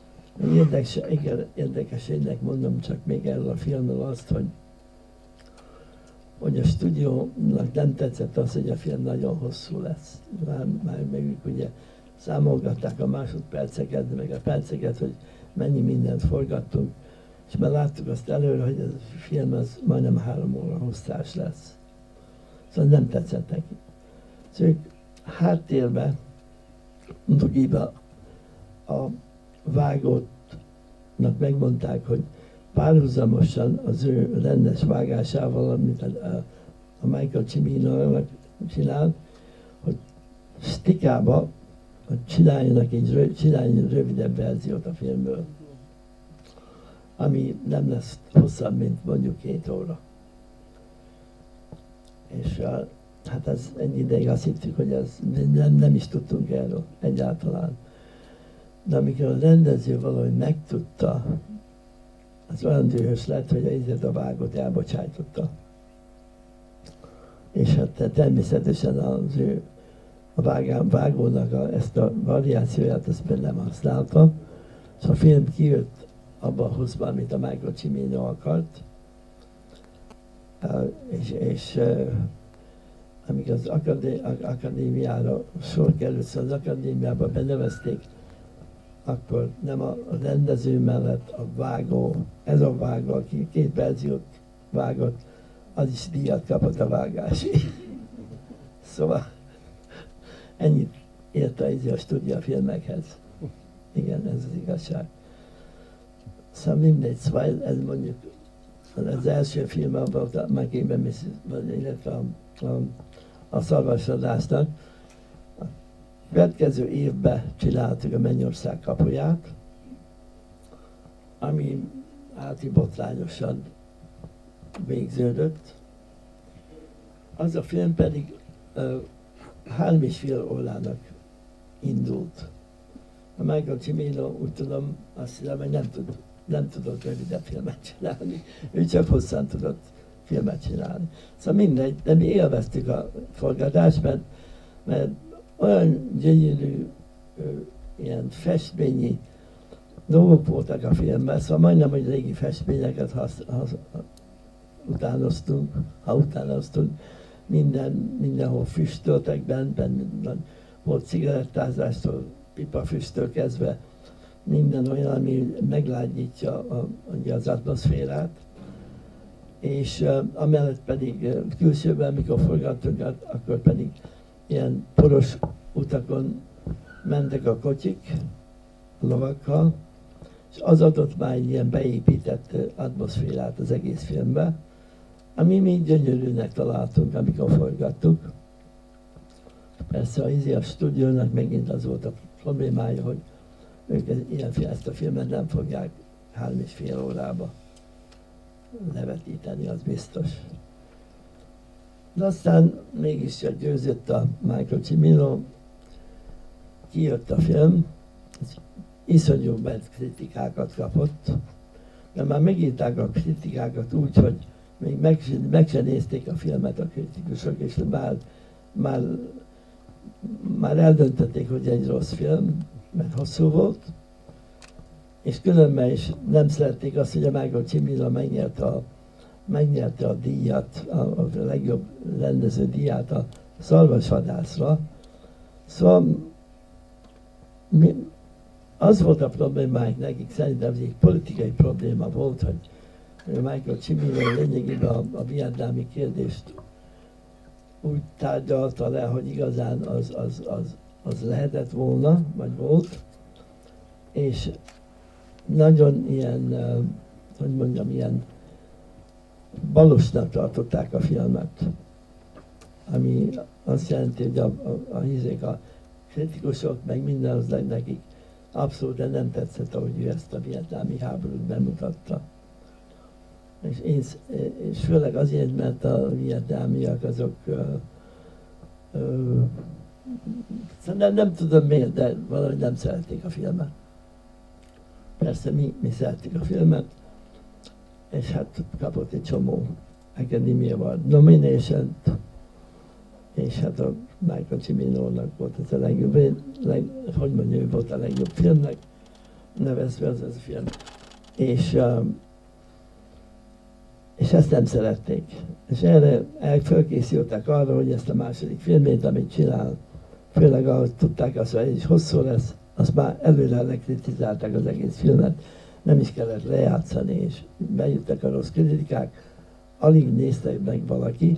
Érdekességnek mondom csak még erről a filmről azt, hogy a stúdiónak nem tetszett az, hogy a film nagyon hosszú lesz. Már meg ők ugye számolgatták a másodperceket, meg a perceket, hogy mennyi mindent forgattunk, és már láttuk azt előre, hogy ez a film az majdnem 3 óra hosszás lesz. Szóval nem tetszett neki. Szóval ők háttérbe, Dugiba a vágótnak megmondták, hogy párhuzamosan az ő rendes vágásával, amit a Michael Cimino csinál, hogy stickába csináljanak egy rövidebb verziót a filmből, ami nem lesz hosszabb, mint mondjuk 2 óra. És hát ez ennyi ideig azt hittük, hogy ez nem is tudtunk erről egyáltalán. De amikor a rendező valahogy megtudta, az olyan dühös lett, hogy a vágót elbocsájtotta. És hát természetesen a vágónak ezt a variációját ezt nem használta, és a film kijött abba a húszba, amit a Michael Cimino akart. És amikor az akadémiára sor került, szóval az akadémiába benevezték, akkor nem a rendező mellett a vágó, ez a vágó, aki 2 verziót vágott, az is díjat kapott a vágásért. Szóval ennyit érte a stúdiófilmekhez. Igen, ez az igazság. Szóval mindegy, szóval ez mondjuk az első film volt a Megében, illetve a Szarvasvadásznak. A következő évben csináltuk a Mennyország kapuját, ami botrányosan végződött. Az a film pedig 3,5 órának indult. A Michael Cimino, úgy tudom, azt hiszem, hogy nem tudott rövidebb filmet csinálni. Ő csak hosszan tudott filmet csinálni. Szóval mindegy, de mi élveztük a forgatást, mert olyan gyönyörű, ilyen festményi dolgok voltak a filmben, szóval majdnem, hogy régi festményeket utánoztunk, mindenhol füstöltek benne, volt cigarettázástól, pipafüsttől kezdve, minden olyan, ami meglágyítja az atmoszférát, és amellett pedig külsőben, amikor forgattunk, akkor pedig ilyen poros utakon mentek a kocsik, a lovakkal, és az adott már egy ilyen beépített atmoszférát az egész filmbe, ami mi gyönyörűnek találtunk, amikor forgattuk. Persze a stúdiónak megint az volt a problémája, hogy ők ezt a filmet nem fogják 3,5 órába levetíteni, az biztos. De aztán mégis győzött a Michael Cimino, kijött a film, iszonyú kritikákat kapott, de már megírták a kritikákat úgy, hogy még meg sem nézték a filmet a kritikusok, és már eldöntötték, hogy egy rossz film, mert hosszú volt, és különben is nem szerették azt, hogy a Michael Cimino megnyerte megnyerte a díjat, a legjobb rendező díját a Szarvasvadászra. Szóval az volt a problémáik nekik, szerintem egy politikai probléma volt, hogy Michael Cimino lényegében a vietnámi kérdést úgy tárgyalta le, hogy igazán az lehetett volna, vagy volt, és nagyon ilyen, hogy mondjam, ilyen balosnak tartották a filmet, ami azt jelenti, hogy a kritikusok, meg minden az nekik abszolút nem tetszett, ahogy ő ezt a vietnámi háborút bemutatta. És főleg azért, mert a vietnámiak azok nem tudom miért, de valahogy nem szerették a filmet. Persze mi szerettük a filmet, és hát kapott egy csomó Academy Award nomination-t, és hát a Michael Cimino-nak volt ez a legjobb, hogy mondja, ő volt a legjobb filmnek nevezve az a film. És ezt nem szerették. És erre felkészültek arra, hogy ezt a második filmét, amit csinál, főleg ahogy tudták azt, hogy ez is hosszú lesz, azt már előre lekritizálták az egész filmet, nem is kellett lejátszani, és bejöttek a rossz kritikák, alig néztek meg valaki,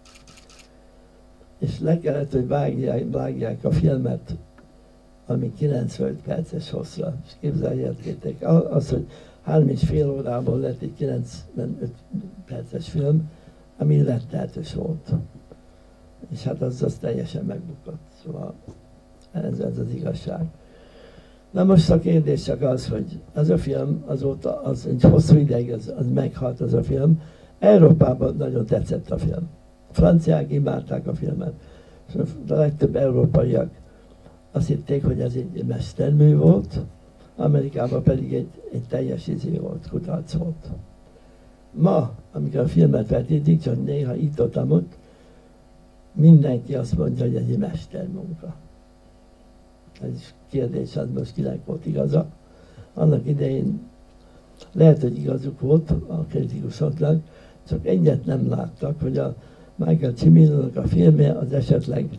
és le kellett, hogy vágják a filmet, ami 95 perces hosszra. És képzeljétek, az, hogy 3,5 órából lett egy 95 perces film, ami rettenetes volt. És hát az teljesen megbukott. Szóval ez az igazság. Na most a kérdés csak az, hogy ez a film azóta, az egy hosszú ideig az meghalt az a film. Európában nagyon tetszett a film. Franciák imádták a filmet. És a legtöbb európaiak azt hitték, hogy ez egy mestermű volt, Amerikában pedig egy teljes izé volt, kudarc volt. Ma, amikor a filmet vetítik, csak néha itt-ott, mindenki azt mondja, hogy ez egy mestermunka. Ez is kérdés, az most kinek volt igaza. Annak idején lehet, hogy igazuk volt a kritikusoknak, csak egyet nem láttak, hogy a Michael Cimino-nak a filmje az esetleg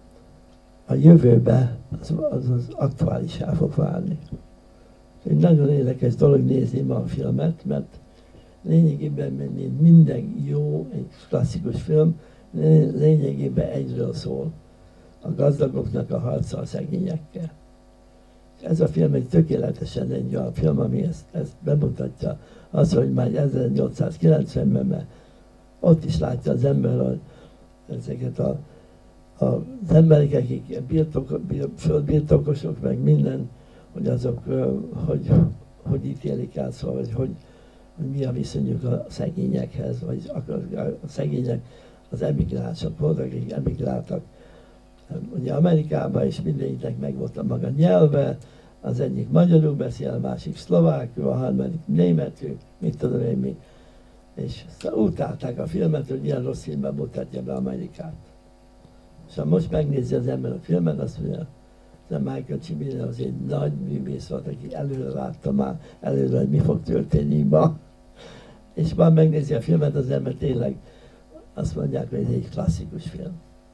a jövőbe az aktuálisá fog válni. Egy nagyon érdekes dolog nézni ma a filmet, mert lényegében minden jó, egy klasszikus film, lényegében egyről szól, a gazdagoknak a harca a szegényekkel. És ez a film egy tökéletesen egy olyan film, ami ezt bemutatja, az, hogy már 1890-ben, mert ott is látja az ember, hogy ezeket az emberek, akik földbirtokosok, meg minden, hogy azok hogy ítélik át, szóval, hogy mi a viszonyuk a szegényekhez, vagy a szegények az emigránsok voltak, akik emigráltak ugye Amerikába, és mindegyiknek megvolt a maga nyelve, az egyik magyarul beszél, a másik szlovákul, a harmadik németül, mit tudom én mi. És utálták a filmet, hogy ilyen rossz filmben mutatja be Amerikát. És ha most megnézi az ember a filmet, azt mondja, de Michael Cimino az egy nagy művész volt, aki előre látta már előre, hogy mi fog történni ma. És már megnézi a filmet, az ember tényleg azt mondják, hogy ez egy klasszikus film.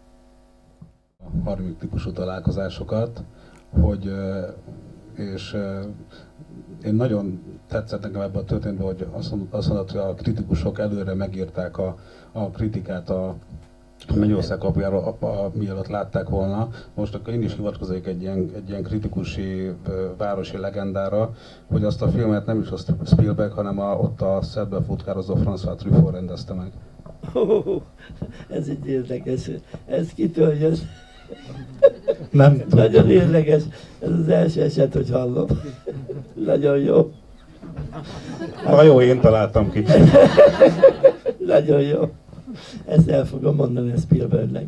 A harmadik típusú találkozásokat, hogy és én nagyon tetszett nekem ebben a történetben, hogy azt mondod, hogy a kritikusok előre megírták a kritikát a Mennyország kapujáról, mielőtt látták volna. Most akkor én is hivatkoznék egy ilyen kritikusi városi legendára, hogy azt a filmet nem is a Spielberg, hanem ott a szedbe futkározó François Truffaut rendezte meg. Ez egy érdekes. Ez kitől jön? Nem tudom. Nagyon érdekes. Ez az első eset, hogy hallom. Nagyon jó. Na jó, én találtam ki. Nagyon jó. Ezt el fogom mondani a Spielbergnek.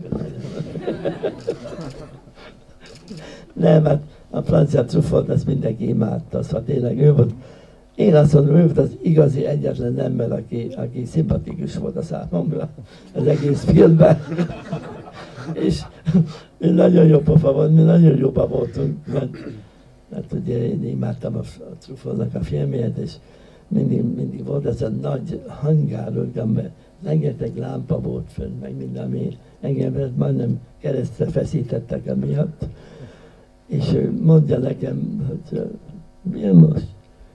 Nem, hát a François Truffaut ezt mindenki imádta, szóval tényleg ő volt. Én azt mondom, ő volt az igazi egyetlen ember, aki szimpatikus volt a számomra az egész filmben. És ő nagyon jó pofa volt, mi nagyon jóban voltunk, mert ugye én imádtam a Truffautnak a filmjét, és mindig volt ez a nagy hangár, amiben rengeteg lámpa volt fönn, meg minden, engem majdnem keresztre feszítettek emiatt. És ő mondja nekem, hogy mi most?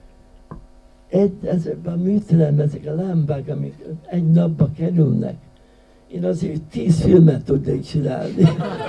Ezekben a műteremben ezek a lámpák, amik egy napba kerülnek, én azért 10 filmet tudnék csinálni.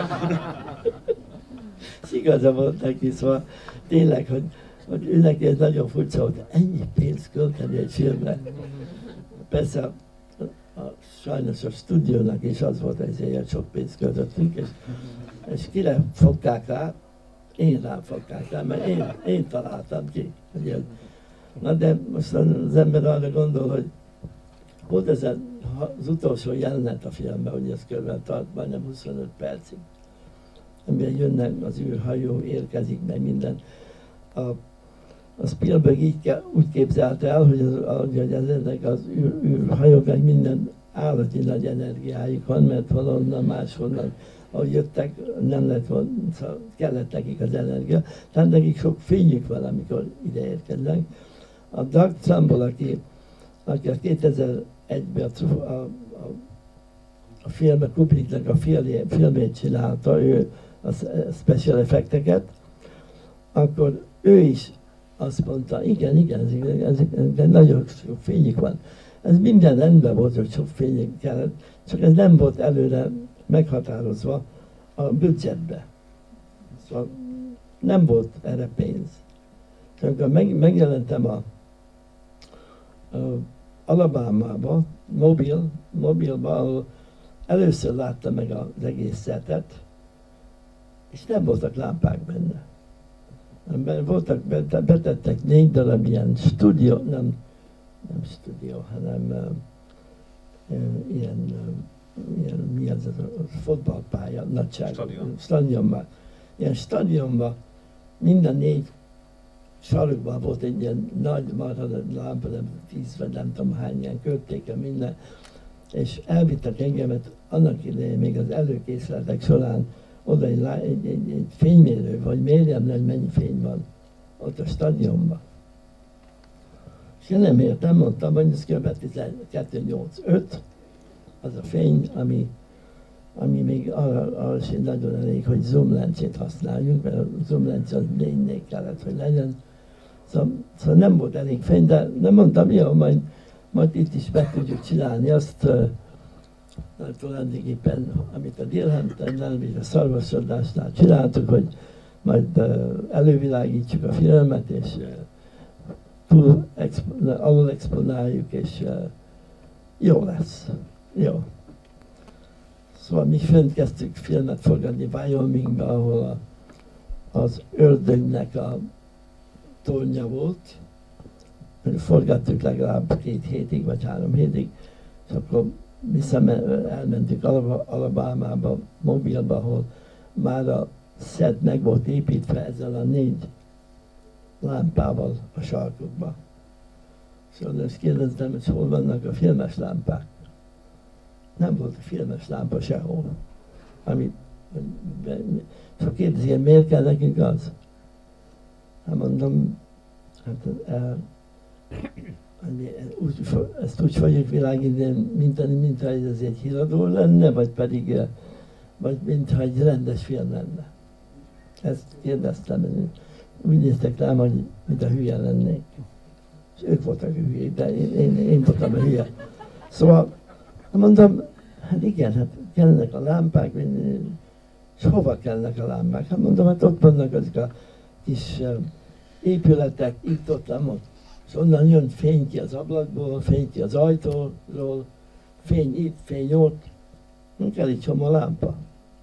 És igaza volt neki, szóval tényleg, hogy ő neki ez nagyon furcsa, hogy ennyi pénzt költeni egy filmre. Persze sajnos a stúdiónak is az volt, hogy ilyen sok pénzt költöttünk, és kire fogták rá? Én rám fogták rá, mert én találtam ki. Ugye. Na de most az ember arra gondol, hogy volt ez az utolsó jelenet a filmben, hogy ez kb. Tart majdnem 25 percig. Amiben jönnek az űrhajó, érkezik meg minden. A Spielberg úgy képzelte el, hogy ezek az űrhajók, meg minden állati nagy energiájuk van, mert valahonnan máshonnan, ahogy jöttek, nem lett volna, szóval kellett nekik az energia, tehát nekik sok fényük van, amikor ide érkeznek. A Doug Trumbull, aki a 2001-ben a filmet, Kubricknak a filmét csinálta, ő a special effekteket, akkor ő is azt mondta, igen, ez nagyon sok fényük van. Ez minden rendben volt, hogy sok fényük kellett, csak ez nem volt előre meghatározva a büdzsetbe. Szóval nem volt erre pénz. És amikor megjelentem Alabama-ba, Mobile-ba, ahol először láttam meg az egész szetet, és nem voltak lámpák benne. Betettek 4 darab ilyen stúdió, nem stúdió, hanem ilyen mi az a fotballpálya, nagyságú, stadionban. Ilyen stadionban minden 4 sarokban volt egy ilyen nagy maradott lámpa, 10 vagy nem tudom hány ilyen körtéke minden, és elvittek engemet annak idején még az előkészületek során oda egy fénymérő, vagy mérjem le, hogy mennyi fény van ott a stadionban. És én nem értem, mondtam, hogy ez kb. 12,85, az a fény, ami még arra sem nagyon elég, hogy zoomlencét használjuk, mert a zoomlenc az 4-4 kellett, hogy legyen. Szóval nem volt elég fény, de nem mondtam, jó, majd itt is meg tudjuk csinálni azt, tulajdonképpen, amit a Dillhamptonnál, vagy a szarvasodásnál csináltuk, hogy majd elővilágítjuk a filmet, és alul exponáljuk, és jó lesz. Jó. Szóval mi fönt kezdtük filmet forgatni Wyomingbe, ahol az ördögnek a tornya volt. Forgattuk legalább 2 hétig, vagy 3 hétig, és akkor elmentünk Alabamába, Mobilba, ahol már a szed meg volt építve ezzel a 4 lámpával a sarkokba. Szóval ezt kérdeztem, hogy hol vannak a filmes lámpák. Nem volt a filmes lámpa sehol. Csak kérdezi, miért kell nekünk az? Hát mondom, ezt úgy fogjuk világítani, mintha ez egy híradó lenne, vagy pedig mintha egy rendes film lenne. Ezt kérdeztem, úgy néztek rám, hogy mint a hülye lennék. És ők voltak a hülyék, de én voltam a hülye. Szóval mondom, hát igen, hát kellnek a lámpák, és hova kellnek a lámpák? Hát mondom, hát ott vannak azok a kis épületek, ott, ott. És onnan jön fény ki az ablakból, fény ki az ajtóról, fény itt, fény ott. Nem kell egy csomó lámpa.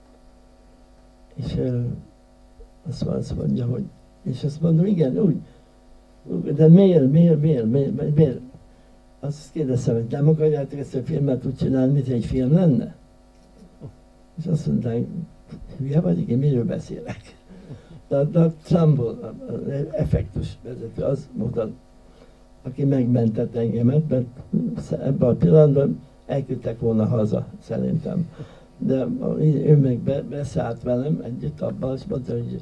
És azt mondja, hogy... És azt mondom, igen, úgy. De miért? Azt kérdeztem, hogy nem akarjátok ezt a filmet úgy csinálni, mint egy film lenne? És azt mondták, hülye vagyok, én miről beszélek? De a Trumbull, az effektus vezető, az mondta, aki megmentett engemet, mert ebben a pillanatban elküldtek volna haza, szerintem. De ő meg beszállt velem együtt abban, és mondta, hogy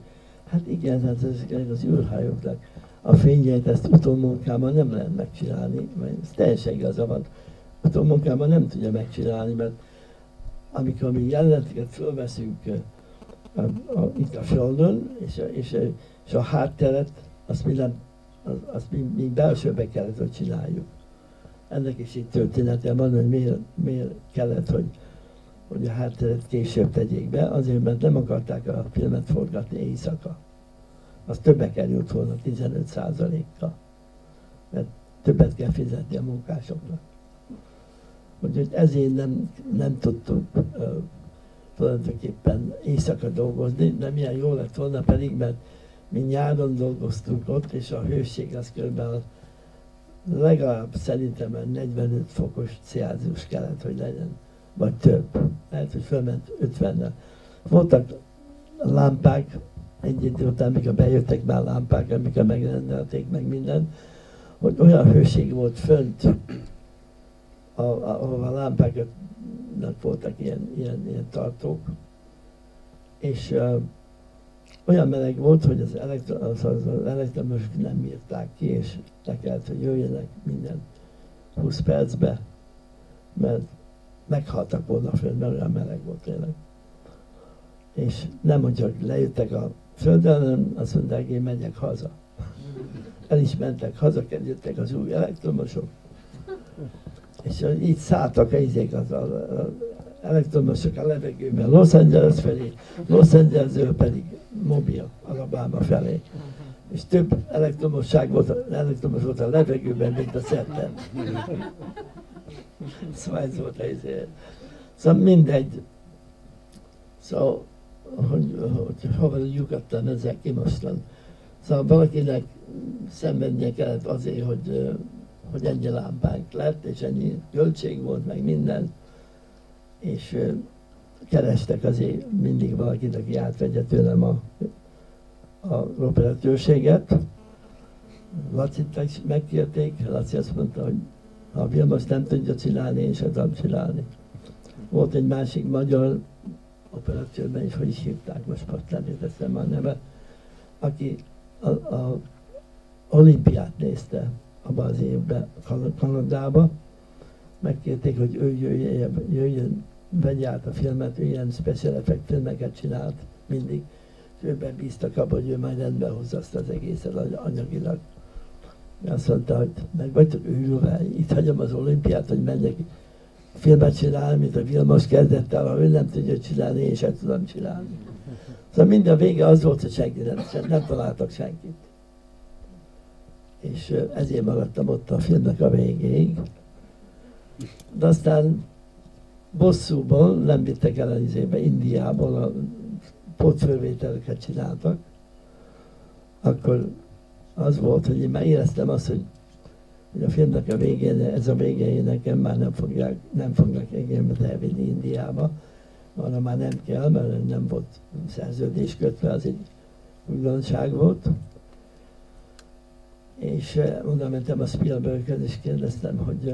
Hát igen, hát ezek az űrhajóknak a fényeit, ezt utómunkában nem lehet megcsinálni, mert ez teljesen igaza van. Utómunkában nem tudja megcsinálni, mert amikor mi jeleneteket fölveszünk itt a Földön, és a hátteret, azt mi belsőbe kellett, hogy csináljuk. Ennek is itt története van, hogy miért kellett, hogy a hátteret később tegyék be, azért, mert nem akarták a filmet forgatni éjszaka. Az többe került volna 15%-kal, mert többet kell fizetni a munkásoknak. Úgyhogy ezért nem tudtuk tulajdonképpen éjszaka dolgozni, de milyen jó lett volna pedig, mert mi nyáron dolgoztunk ott, és a hőség az körülbelül legalább szerintem 45 fokos Celsius kellett, hogy legyen, vagy több. Lehet, hogy fölment 50-nel. Voltak lámpák, egy idő után, amikor bejöttek már lámpák, amikor megrendelték meg minden, hogy olyan hőség volt fönt, ahol a lámpáknak voltak ilyen tartók, és olyan meleg volt, hogy az elektromosok nem bírták ki, és le kellett, hogy jöjjenek minden 20 percbe, mert meghaltak volna föl, mert olyan meleg volt tényleg. És nem mondja, hogy lejöttek a földön, hanem azt mondták, én megyek haza. El is mentek haza, jöttek az új elektromosok, és így szálltak az elektromosok a levegőben Los Angeles felé, Los Angelesről pedig Mobile, Alabama felé. És több elektromos volt a levegőben, mint a szettem. Szóval ez volt Szóval mindegy. Szóval, hogy hova lyukadtam ezzel ki mostan. Szóval valakinek szenvednie kellett azért, hogy ennyi lámpánk lett, és ennyi költség volt, meg minden. És kerestek azért mindig valakit, aki átvegye tőlem a operatőrséget. Lacit megkérték, Laci azt mondta, hogy ha a Vilmos nem tudja csinálni, én sem tudom csinálni. Volt egy másik magyar operatőrben is, hogy is hívták, most nem teszem a neve, aki a olimpiát nézte abban az évben Kanadába. Megkérték, hogy ő jöjjön, vegye át a filmet, ő ilyen special effect filmeket csinált mindig. És őben bíztak abban, hogy ő majd rendbe hozza azt az egészet anyagilag. Azt mondta, hogy meg vagytok őrülve, itt hagyom az olimpiát, hogy menjek filmet csinálni, mint a Vilmos kezdett el, ha ő nem tudja csinálni, én sem tudom csinálni. Szóval minden vége az volt, hogy senki nem találtak senkit. És ezért maradtam ott a filmnek a végéig. De aztán bosszúból nem vittek el Indiából, a pótfölvételeket csináltak. Akkor az volt, hogy én már éreztem azt, hogy a filmnek a végén, ez a végén nekem már nem fognak engem elvinni Indiába. Arra már nem kell, mert nem volt szerződés kötve, az egy újdonság volt. És oda mentem a Spielberghez, és kérdeztem, hogy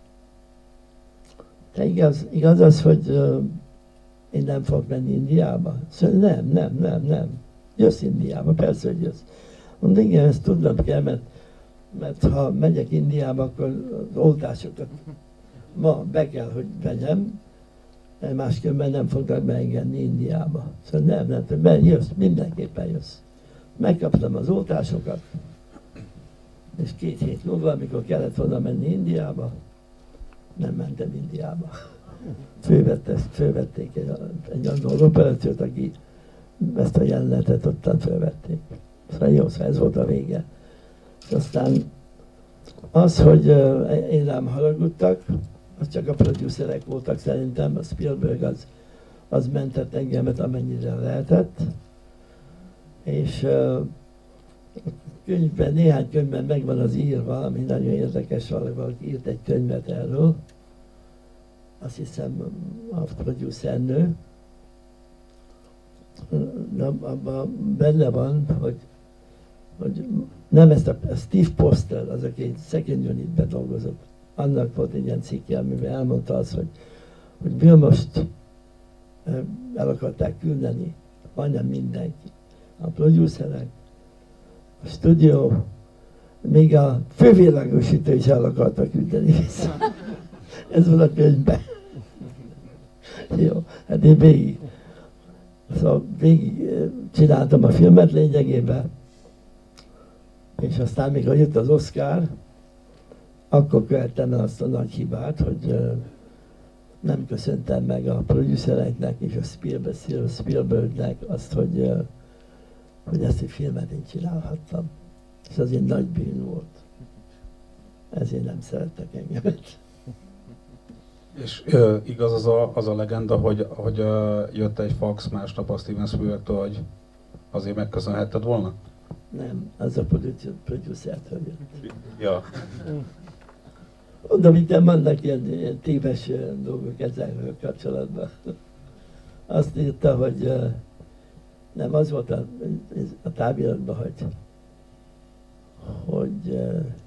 te igaz az, hogy én nem fogok menni Indiába? Szóval nem. Jössz Indiába, persze, hogy jössz. Mondom, igen, ezt tudnom kell, mert ha megyek Indiába, akkor az oltásokat ma be kell, hogy vegyem, másképpen nem fognak beengedni Indiába. Szóval nem, jössz, mindenképpen jössz. Megkaptam az oltásokat, és 2 hét múlva, amikor kellett volna menni Indiába, nem mentem Indiába. Fölvették egy angol operatőrt, aki ezt a jelenetet ottan fölvették. Szóval jó, szóval ez volt a vége. És aztán az, hogy én rám haragudtak, az csak a producerek voltak szerintem, a Spielberg az mentett engemet, amennyire lehetett. És néhány könyvben megvan az írva, ami nagyon érdekes, valaki írt egy könyvet erről. Azt hiszem a producernő. Abban benne van, hogy nem ezt a Steve Poster, az, aki egy second unitbe dolgozott, annak volt egy ilyen cikke, amiben elmondta azt, hogy Vilmost el akarták küldeni, majdnem mindenki. a producerek, a stúdió, még a fővilágosító is el akartak küldeni vissza. Ez van a könyvben. Jó, hát én végig csináltam a filmet lényegében, és aztán még ha jött az Oscar, akkor követtem el azt a nagy hibát, hogy nem köszöntem meg a producereknek és a Spielbergnek azt, hogy ezt a filmet én csinálhattam. És az egy nagy bűn volt. Ezért nem szerettek engemet. És igaz az a legenda, hogy jött egy fax másnap a Steven Spielbergtől, hogy azért megköszönhetted volna? Nem, az a producertől jött. Ja. Oda vittem, vannak ilyen téves dolgok ezzel kapcsolatban. Azt írta, hogy nem, az volt a táviratban, hogy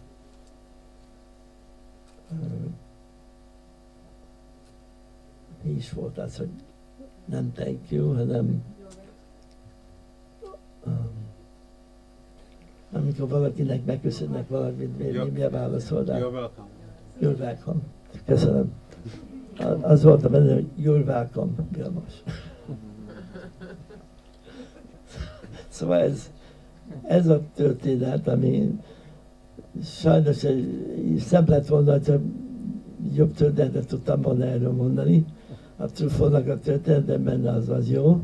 mi is volt az, hogy nem thank you, hanem amikor valakinek megköszönnek valamit, mi válaszol rá? You're welcome. Köszönöm. Az volt a benne, hogy you're welcome, Vilmos. Szóval ez a történet, ami sajnos szebb lett volna, hogy jobb történetet tudtam volna erről mondani. A Truffautnak a történetben benne az jó.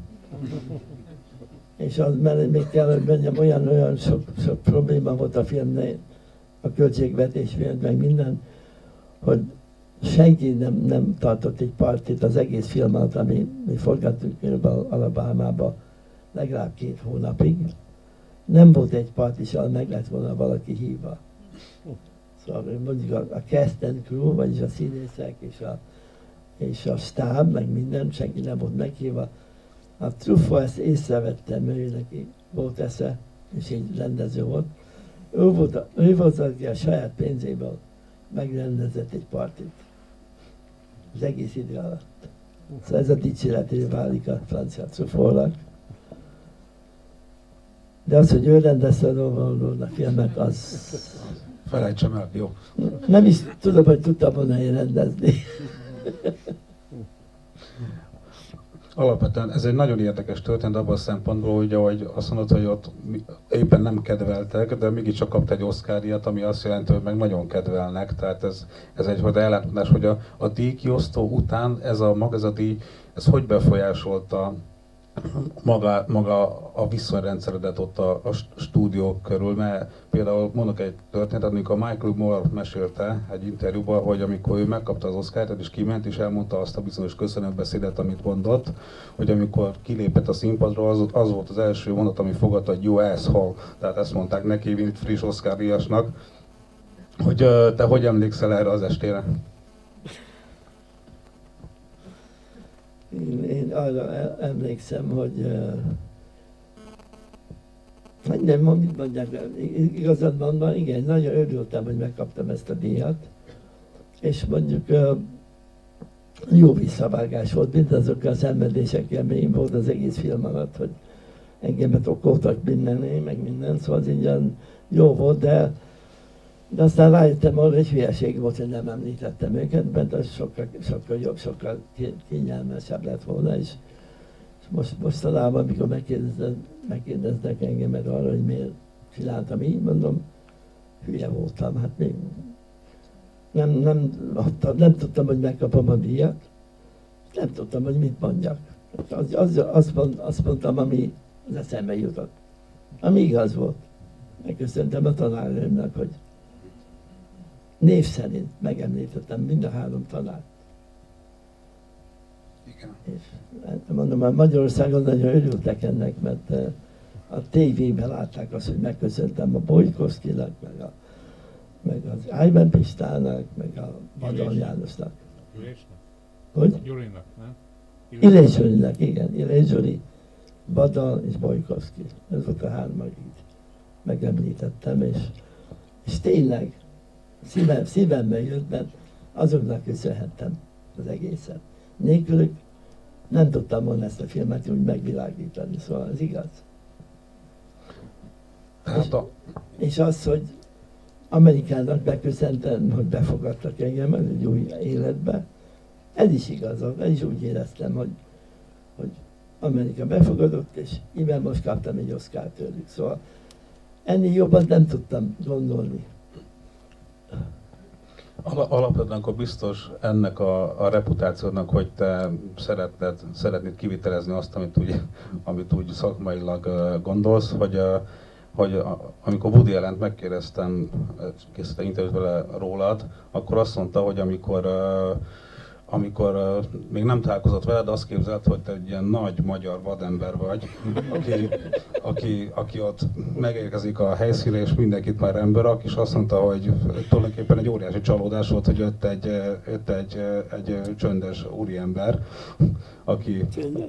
És az mellett még kell, hogy mondjam, olyan sok probléma volt a filmnél, a költségvetés miatt, meg minden, hogy senki nem tartott egy partit az egész film alatt, ami mi forgattuk körülbelül Alabámába legalább 2 hónapig. Nem volt egy part is, ahol meg lett volna valaki hívva. Szóval mondjuk a cast and crew, vagyis a színészek és a stáb, meg minden, senki nem volt meghívva. A Truffaut ezt észrevettem, ő neki volt esze, és egy rendező volt. Ő volt, aki a saját pénzéből megrendezett egy partit. Az egész idő alatt. Szóval ez a dicséretévé válik a francia Truffautnak. De az, hogy ő rendezte a filmet, az... Felejtsem el, jó. Nem is tudom, hogy tudtam volna én rendezni. Alapvetően ez egy nagyon érdekes történet abban a szempontból, hogy ahogy azt mondod, hogy ott éppen nem kedveltek, de mégiscsak kapta egy Oscar-díjat, ami azt jelenti, hogy meg nagyon kedvelnek. Tehát ez egy ellentmondás, hogy a díjkiosztó után ez a díj, ez hogy befolyásolta maga a viszonyrendszeredet ott a stúdiók körül, mert például mondok egy történetet, amikor Michael Moore mesélte egy interjúban, hogy amikor ő megkapta az Oscart, és kiment, és elmondta azt a bizonyos köszönőbeszédet, amit mondott, hogy amikor kilépett a színpadról, az volt az első mondat, ami fogadta, hogy you asshole, tehát ezt mondták neki, mint friss Oscar-díjasnak, hogy te hogy emlékszel erre az estére? Én arra emlékszem, hogy nem, mit mondják, igazad van, igen, nagyon örültem, hogy megkaptam ezt a díjat, és mondjuk jó visszavágás volt, mindazokkal a szenvedésekkel, még volt az egész film alatt, hogy engemet okoltak meg minden, szóval az így jó volt, de aztán rájöttem arra, hogy hülyeség volt, hogy nem említettem őket, mert az sokkal jobb, sokkal kényelmesebb lett volna, és mostanában, amikor megkérdeztek engemet arra, hogy miért csináltam így, mondom, hülye voltam, hát még nem tudtam, hogy megkapom a díjat, nem tudtam, hogy mit mondjak. Azt mondtam, ami az eszembe jutott, ami igaz volt. Megköszöntem a tanárnőmnek, hogy név szerint megemlítettem mind a 3 tanárt. Igen. És mondom, már Magyarországon nagyon örültek ennek, mert a tévében látták azt, hogy megköszöntem a Bojkovszkinak, meg az Ájben Pistának, meg a Badal Jánosnak. Hogy? Gyurinak, nem? Illés Zsolinak, igen. Illés Zsoli, Badal és Bojkovszki. Ez volt a 3, akit megemlítettem, és tényleg szívemben jött, mert azoknak köszönhettem az egészet. Nélkülük nem tudtam volna ezt a filmet úgy megvilágítani, szóval ez igaz. És az, hogy Amerikának megköszöntem, hogy befogadtak engem egy új életbe, ez is igaz, ez is úgy éreztem, hogy Amerika befogadott, és innen most kaptam egy Oscar tőlük. Szóval ennél jobban nem tudtam gondolni. Alapvetően akkor biztos ennek a reputációnak, hogy te szeretnéd kivitelezni azt, amit úgy szakmailag gondolsz, hogy amikor Woody Allent megkérdeztem, készítettem interjút vele rólad, akkor azt mondta, hogy amikor még nem találkozott veled, azt képzelt, hogy te egy ilyen nagy magyar vadember vagy, aki ott megérkezik a helyszínre, és mindenkit már ember rak, és azt mondta, hogy tulajdonképpen egy óriási csalódás volt, hogy jött egy csöndes úriember, aki...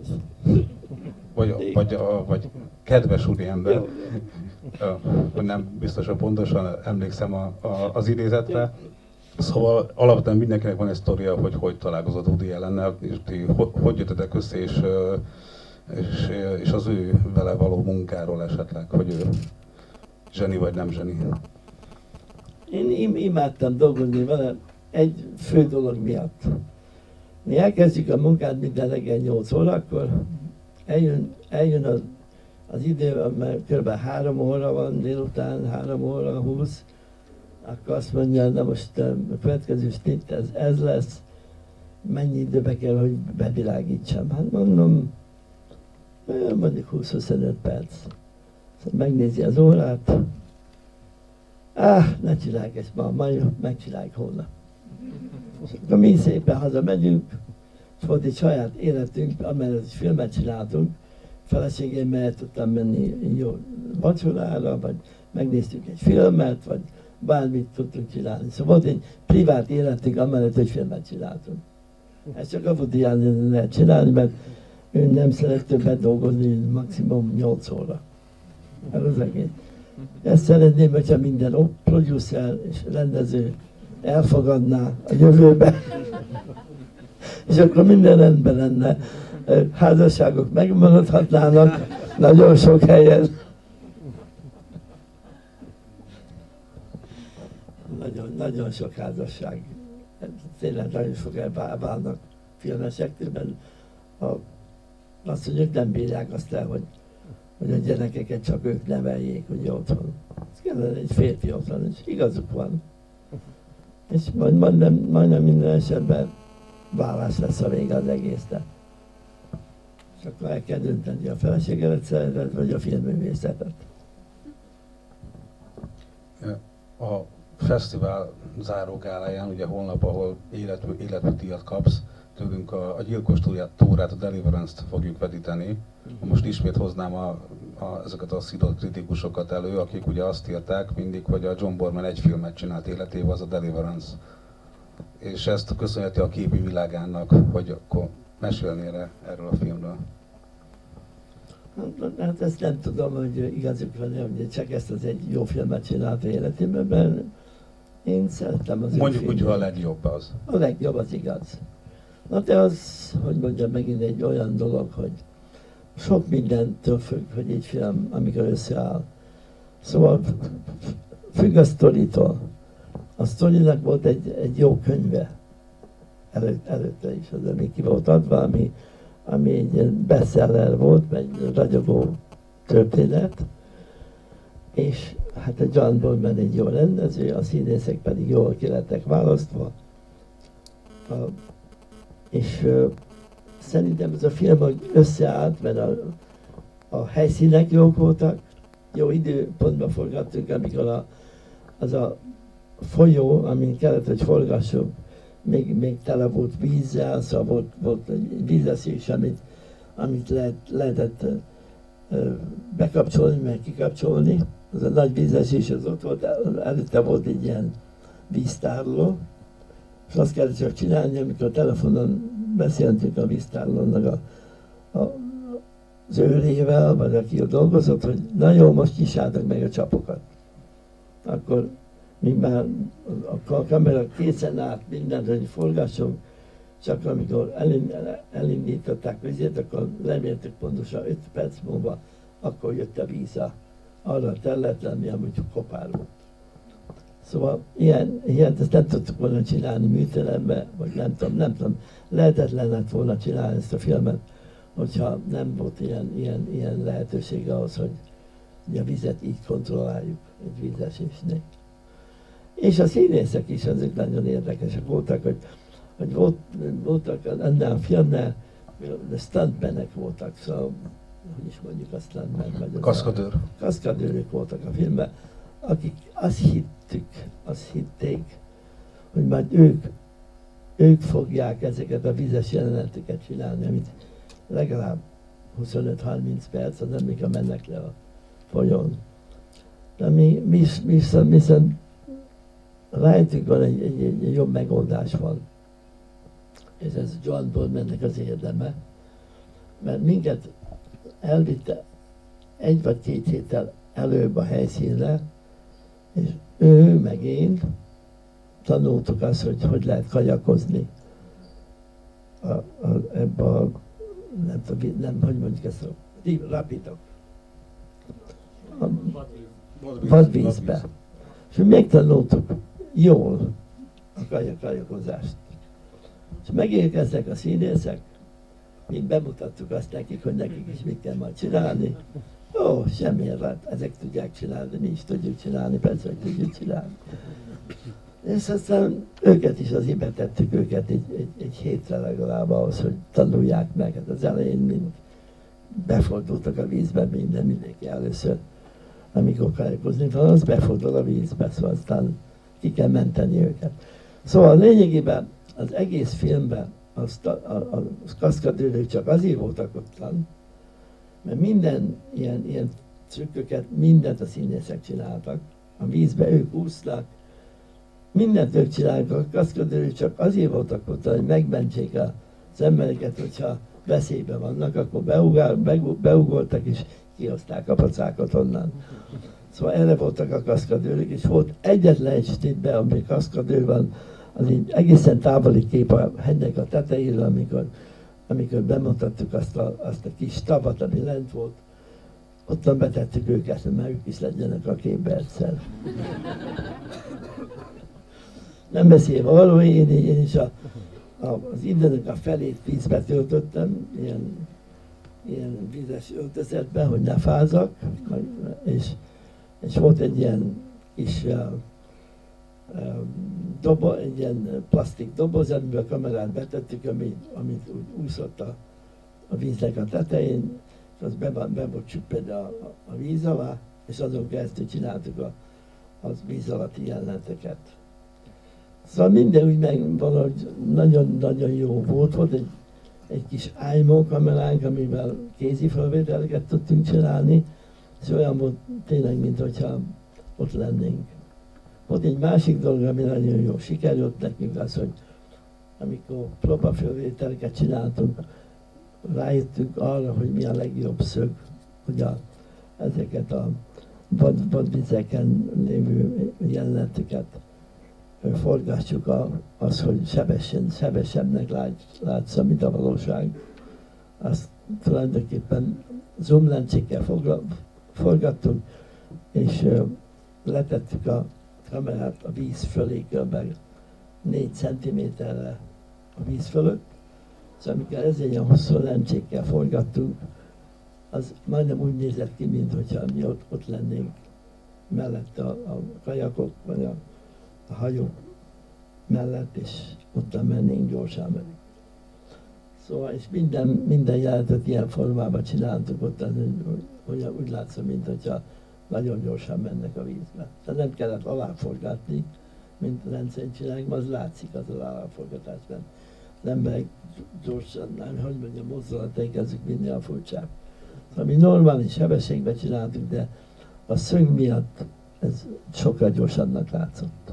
Vagy kedves úriember, hogy nem biztosan pontosan emlékszem az idézetre. Szóval alapvetően mindenkinek van egy sztoria, hogy találkozott Woody Allennel, és ti hogy jöttetek össze, és az ő vele való munkáról esetleg, hogy ő zseni vagy nem zseni. Én imádtam dolgozni vele egy fő dolog miatt. Mi elkezdjük a munkát minden reggel 8 órakor, eljön az idő, mert kb. 3 óra van délután, 3 óra 20, akkor azt mondja, na most a következő snitt ez lesz, mennyi időbe kell, hogy bevilágítsam. Hát mondom, mondjuk 20-25 perc. Szóval megnézi az órát, ne csináljuk ezt ma, majd megcsináljuk holnap. És akkor mi szépen hazamegyünk, volt egy saját életünk, amellett is filmet csináltunk, feleségemmel el tudtam menni jó vacsorára, vagy megnéztük egy filmet, vagy bármit tudtunk csinálni. Szóval volt egy privát életünk, amellett, hogy filmet csináltunk. Ezt csak a Woody Allen lehet csinálni, mert ő nem szeret többet dolgozni, maximum 8 óra. Ez az egész. Ezt szeretném, hogyha minden producer és rendező elfogadná a jövőbe. És akkor minden rendben lenne. Házasságok megmaradhatnának nagyon sok helyen. Nagyon sok házasság. Tényleg nagyon sok elválnak filmesektől, mert azt mondjuk nem bírják azt el, hogy a gyerekeket csak ők neveljék, ugye otthon. Ez kellene egy férfi otthon, és igazuk van. És majdnem minden esetben vállás lesz a vége az egésznek. És akkor el kell dönteni, a feleségedet szereted, vagy a filmművészetet. A fesztivál zárógáláján, ugye holnap, ahol életű díjat kapsz, tőlünk a gyilkos túrát, a Deliverance-t fogjuk vetíteni. Most ismét hoznám ezeket a szidott kritikusokat elő, akik ugye azt írták mindig, hogy a John Borman egy filmet csinált életében, az a Deliverance. És ezt köszönheti a képi világának, hogy akkor mesélnél erről a filmről. Hát ezt nem tudom, hogy igazuk van, hogy csak ezt az egy jó filmet csinált életében, mert én szerettem az mondjuk úgy, hogy a legjobb az. A legjobb az igaz. Na de az, hogy mondjam, megint egy olyan dolog, hogy sok mindentől függ, hogy egy film, amikor összeáll. Szóval függ a sztoritól. A sztorinak volt egy jó könyve előtte is, az ami ki volt adva, ami egy bestseller volt, egy ragyogó történet, és hát a John Borman egy jó rendező, a színészek pedig jól ki lettek választva. És szerintem ez a film, hogy összeállt, mert a helyszínek jók voltak, jó időpontban forgattunk, amikor az a folyó, amin kellett, hogy forgassuk, még tele volt vízzel, szóval volt egy vízeszés, amit lehetett bekapcsolni, meg kikapcsolni. Az a nagy vízesés az ott volt, előtte volt egy ilyen víztárló, és azt kellett csak csinálni, amikor telefonon beszéltünk a víztárlónak az őrével, vagy aki ott dolgozott, hogy na jó, most nyissátok meg a csapokat. Akkor mi már a kamera készen állt mindent, hogy forgassunk, csak amikor elindították vizet, akkor lemértük pontosan 5 perc múlva, akkor jött a víz a arra a területre, ami amúgy kopár volt. Szóval ilyet ezt nem tudtuk volna csinálni műterembe, vagy nem tudom, lehetetlen lett volna csinálni ezt a filmet, hogyha nem volt ilyen lehetőség ahhoz, hogy a vizet így kontrolláljuk egy vízesésnél. És a színészek is azok nagyon érdekesek voltak, hogy voltak ennél a filmnél, de stuntmenek voltak, szóval, hogy is mondjuk a stuntmen, vagy Kaszkadőr. Kaszkadőrök voltak a filmben, akik azt hitték, hogy majd ők fogják ezeket a vizes jeleneteket csinálni, amit legalább 25-30 perc, az amikor mennek le a folyón. De mi viszont rájöttünk, van egy jobb megoldás van. És ez John Boormannek az érdeme, mert minket elvitte 1 vagy 2 héttel előbb a helyszínre, és ő meg én tanultuk azt, hogy lehet kajakozni ebbe a, nem, hogy mondjuk ezt a rapidok. Vadvízbe. És megtanultuk jól a kajakozást. És megérkeztek a színészek, mi bemutattuk azt nekik, hogy nekik is mit kell majd csinálni. Ó, semmilyen rá, ezek tudják csinálni, mi is tudjuk csinálni, persze, hogy tudjuk csinálni. És aztán őket is azért betettük őket egy hétre legalább ahhoz, hogy tanulják meg. Hát az elején mind befordultak a vízbe, mindenki először, amikor kajakozni van, az befordul a vízbe, szóval aztán ki kell menteni őket. Szóval lényegében az egész filmben a kaszkadőrök csak azért voltak ottan, mert minden ilyen trükköket, mindent a színészek csináltak. A vízbe ők úsznak, mindent ők csinálnak, a kaszkadőrök csak azért voltak ottan, hogy megmentsék az embereket, hogyha veszélyben vannak, akkor beugoltak és kihozták a pacákat onnan. Szóval erre voltak a kaszkadőrök, és volt egyetlen egy stitben, ami kaszkadőr van, az egy egészen távoli kép a hegynek a tetejéről, amikor bemutattuk azt a kis tavat, ami lent volt, ottan betettük őket, mert ők is legyenek a képbe egyszer. Nem beszélve arról, én is az időnek a felét vízbe töltöttem, ilyen vízes öltözetben, hogy ne fázzak, és volt egy ilyen kis egy ilyen plastik doboz, amiben a kamerát betettük, amit úgy úszott a víznek a tetején, és az be volt csüpped a víz alá, és azon keresztül csináltuk az víz alatti jeleneteket. Szóval minden úgy meg valahogy nagyon jó volt. Volt egy kis iMO kameránk, amivel kézi felvételeket tudtunk csinálni, és olyan volt tényleg, mint hogyha ott lennénk. Volt egy másik dolog, ami nagyon jó sikerült nekünk, az, hogy amikor próbafölvételeket csináltunk, rájöttünk arra, hogy mi a legjobb szög, hogy ezeket a vadvizeken lévő jeleneteket forgassuk az, hogy sebesebbnek látszom, mint a valóság. Azt tulajdonképpen zoomlencsékkel forgattuk, és letettük a kamerát a víz fölé kb. 4 cm-re a víz fölött, és amikor ezzel ilyen hosszú lencsékkel forgattunk, az majdnem úgy nézett ki, mintha mi ott lennénk mellett a kajakok, vagy a hajók mellett, és ott mennénk gyorsan. Szóval, és minden jelenetet ilyen formában csináltuk ott, hogy úgy látszott, mintha nagyon gyorsan mennek a vízbe. Tehát nem kellett aláforgatni, mint rendszerint csináljuk, az látszik az aláforgatásban. Az emberek gyorsan, hogy mondjam, mozdulatai kezdik vinni a furcsák. Szóval mi normális sebességben csináltuk, de a szög miatt ez sokkal gyorsabbnak látszott.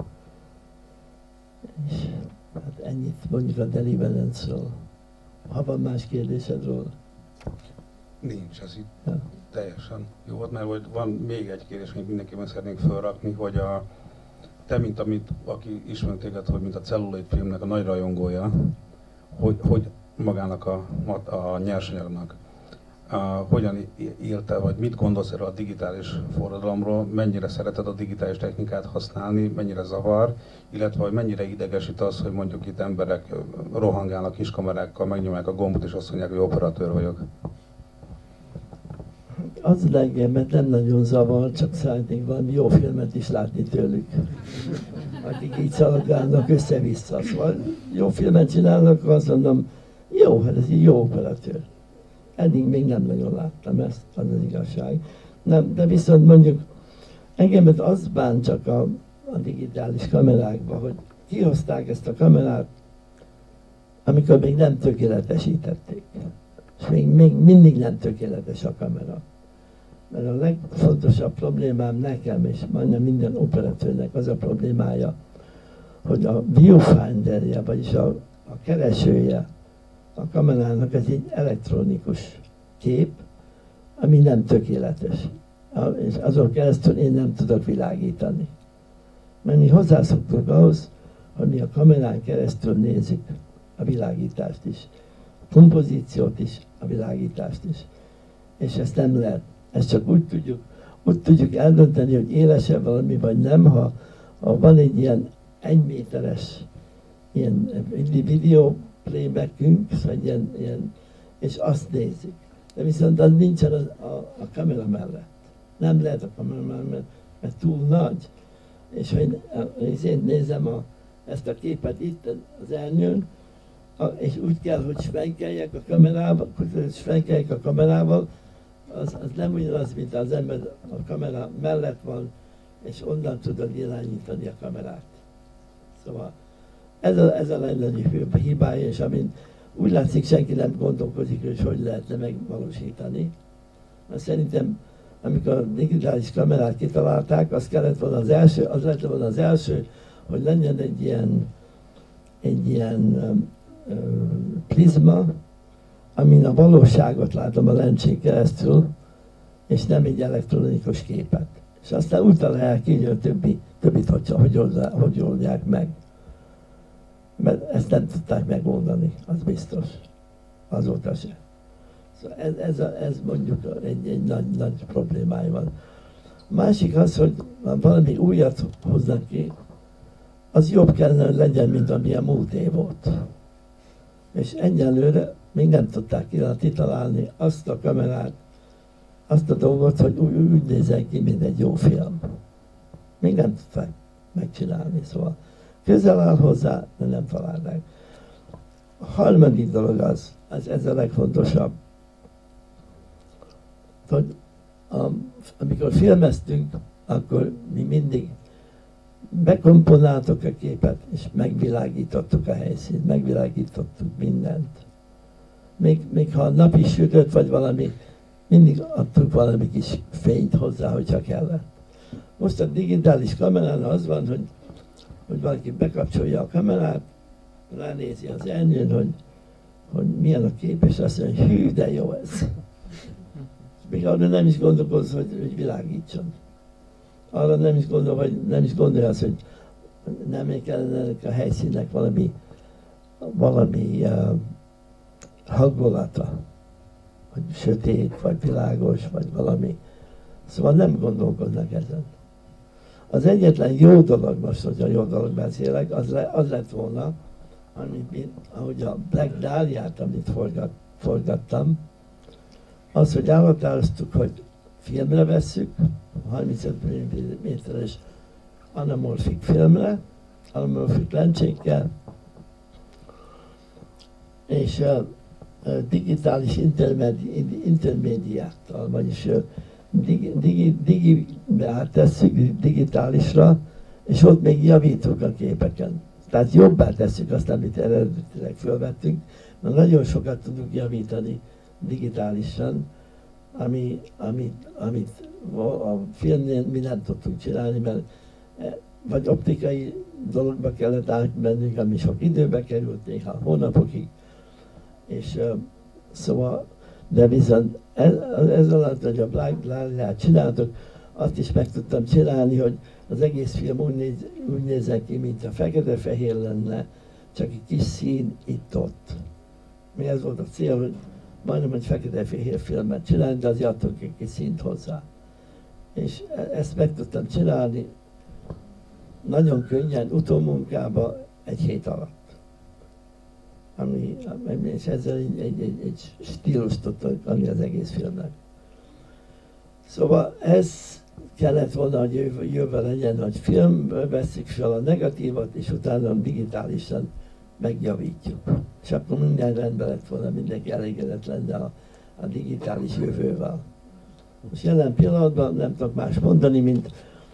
És hát ennyit mondjuk a Deliverance-ről. Ha van más kérdésed róla? Nincs, ez itt teljesen jó volt, mert hogy van még egy kérdés, amit mindenképpen szeretnénk felrakni, hogy te, aki ismer téged, hogy mint a Celluloid filmnek a nagy rajongója, hogy magának a nyersanyagnak hogyan élte, vagy mit gondolsz erről a digitális forradalomról, mennyire szereted a digitális technikát használni, mennyire zavar, illetve hogy mennyire idegesít az, hogy mondjuk itt emberek rohangálnak kis kamerákkal, megnyomják a gombot és azt mondják, hogy operatőr vagyok. Az legjobb, nem nagyon zavar, csak szeretnék valami jó filmet is látni tőlük. Akik így szaladgálnak össze-vissza. Szóval jó filmet csinálnak, azt mondom, jó, hát ez egy jó operatőr. Eddig még nem nagyon láttam ezt, az az igazság. Nem, de viszont mondjuk engemet az bánt csak a digitális kamerákban, hogy kihozták ezt a kamerát, amikor még nem tökéletesítették. És még mindig nem tökéletes a kamera. Mert a legfontosabb problémám nekem, és majdnem minden operatőrnek az a problémája, hogy a viewfinderje, vagyis a keresője a kamerának ez egy elektronikus kép, ami nem tökéletes. És azon keresztül én nem tudok világítani. Mert mi hozzászoktunk ahhoz, hogy mi a kamerán keresztül nézzük a világítást is, a kompozíciót is, a világítást is. És ezt nem lehet. Ezt csak úgy tudjuk eldönteni, hogy éles-e valami, vagy nem, ha van egy ilyen 1 méteres ilyen videó playbackünk, vagy ilyen, és azt nézzük. De viszont az nincsen a kamera mellett. Nem lehet a kamera mellett, mert túl nagy. És hogy én nézem ezt a képet itt az ernyőn, és úgy kell, hogy svenkeljek a kamerával, az nem ugyanaz, mint az ember a kamera mellett van, és onnan tudod irányítani a kamerát. Szóval ez a legnagyobb hibája, és amin úgy látszik, senki nem gondolkozik, hogy lehetne megvalósítani. Mert szerintem, amikor a digitális kamerát kitalálták, az lett volna az első, hogy legyen egy ilyen prizma, amin a valóságot látom a lencsén keresztül, és nem egy elektronikus képet. És aztán utalják ki, hogy a többit hogy oldják meg. Mert ezt nem tudták megoldani, az biztos. Azóta se. Szóval ez mondjuk egy nagy problémája van. A másik az, hogy valami újat hoznak ki, az jobb kellene, hogy legyen, mint ami a múlt év volt. És egyelőre még nem tudták kitalálni azt a kamerát, azt a dolgot, hogy úgy nézzen ki, mint egy jó film. Még nem tudták megcsinálni, szóval közel áll hozzá, de nem találták. A harmadik dolog ez a legfontosabb, hogy amikor filmeztünk, akkor mi mindig bekomponáltuk a képet, és megvilágítottuk a helyszínt, megvilágítottuk mindent. Még ha a nap is sütött, vagy valami, mindig adtuk valami kis fényt hozzá, hogyha kellett. Most a digitális kamerán az van, hogy valaki bekapcsolja a kamerát, ránézi az ernyőn, hogy milyen a kép, és azt mondja, hogy hű, de jó ez. Még arra nem is gondolkoz, hogy világítson. Arra nem is gondolja azt, hogy nem kellene a helyszínnek valami hangulata, vagy sötét, vagy világos, vagy valami. Szóval nem gondolkodnak ezen. Az egyetlen jó dolog, most, hogy a jó dolog beszélek, az lett volna, ahogy a Black Dahlia-t, amit forgattam, az, hogy elhatároztuk, hogy filmre vesszük, 35 mm-es anamorfik filmre, anamorfik lencsékkel, és digitális intermédiáttal, vagyis áttesszük digitálisra, és ott még javítunk a képeken. Tehát jobbá tesszük azt, amit eredetileg fölvettünk, mert nagyon sokat tudunk javítani digitálisan, amit a filmnél mi nem tudtunk csinálni, mert vagy optikai dologba kellett átmennünk, ami sok időbe került, néha hónapokig. És szóval, de viszont ez alatt, hogy a Black Dahlia-t csináltuk, azt is meg tudtam csinálni, hogy az egész film úgy nézzen ki, mint a fekete-fehér lenne, csak egy kis szín itt-ott. Mi ez volt a cél, majdnem egy fekete-fehér filmet csinálni, de azért adtunk egy kis színt hozzá. És ezt meg tudtam csinálni nagyon könnyen, utómunkában egy hét alatt. És ezzel egy stílust tudtam adni az egész filmnek. Szóval ez kellett volna, hogy jövő legyen, hogy filmből veszik fel a negatívat, és utána digitálisan megjavítjuk. És akkor minden rendben lett volna, mindenki elégedett lenne a digitális jövővel. Most jelen pillanatban nem tudok más mondani, mint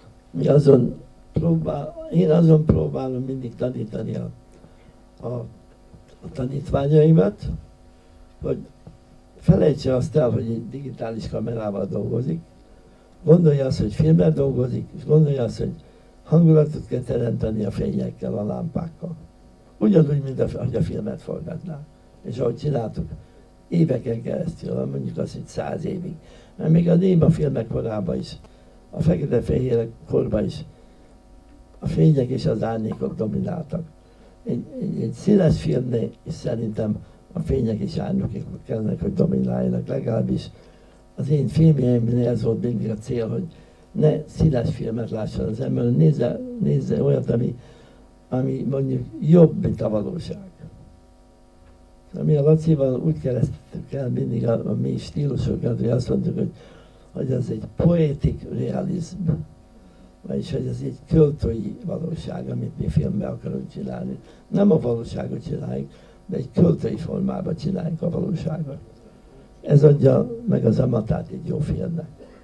én azon próbálom mindig tanítani a tanítványaimat, hogy felejtse azt el, hogy egy digitális kamerával dolgozik, gondolja azt, hogy filmmel dolgozik, és gondolja azt, hogy hangulatot kell teremteni a fényekkel, a lámpákkal. Ugyanúgy, mint ahogy a filmet forgatnák. És ahogy csináltuk éveken keresztül, mondjuk azt, hogy 100 évig. Mert még a néma filmek korában is, a fekete-fehérek korban is a fények és az árnyékok domináltak. Egy színes filmnél is szerintem a fények és árnyékok kellene, hogy domináljanak. Legalábbis az én filmjeimnél ez volt mindig a cél, hogy ne színes filmet lásson az ember, nézze olyat, ami mondjuk jobb, mint a valóság. Mi a Lacival úgy keresztük el mindig a mi stílusokat, hogy azt mondtuk, hogy ez egy poetic realizm, vagyis hogy ez egy költői valóság, amit mi filmben akarunk csinálni. Nem a valóságot csináljuk, de egy költői formában csináljuk a valóságot. Ez adja meg az amatát egy jó filmnek.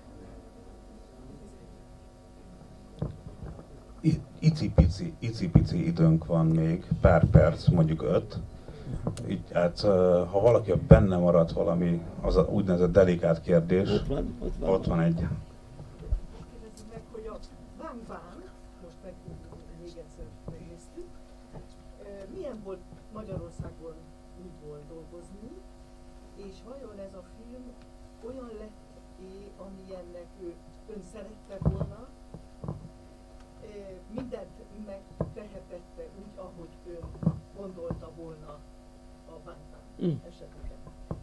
Icipici időnk van még, pár perc, mondjuk 5. Így, hát, ha valaki benne maradt valami, az a úgynevezett delikát kérdés. Ott van egy. Kérdezzük meg, hogy a Bang Bang, most még egyszer megnéztük, milyen volt Magyarországon útból dolgozni, és vajon ez a film olyan lett-e, amilyennek ön szerette volna, mindent megtehetette úgy, ahogy ön gondolta volna a Bang Bang esetében?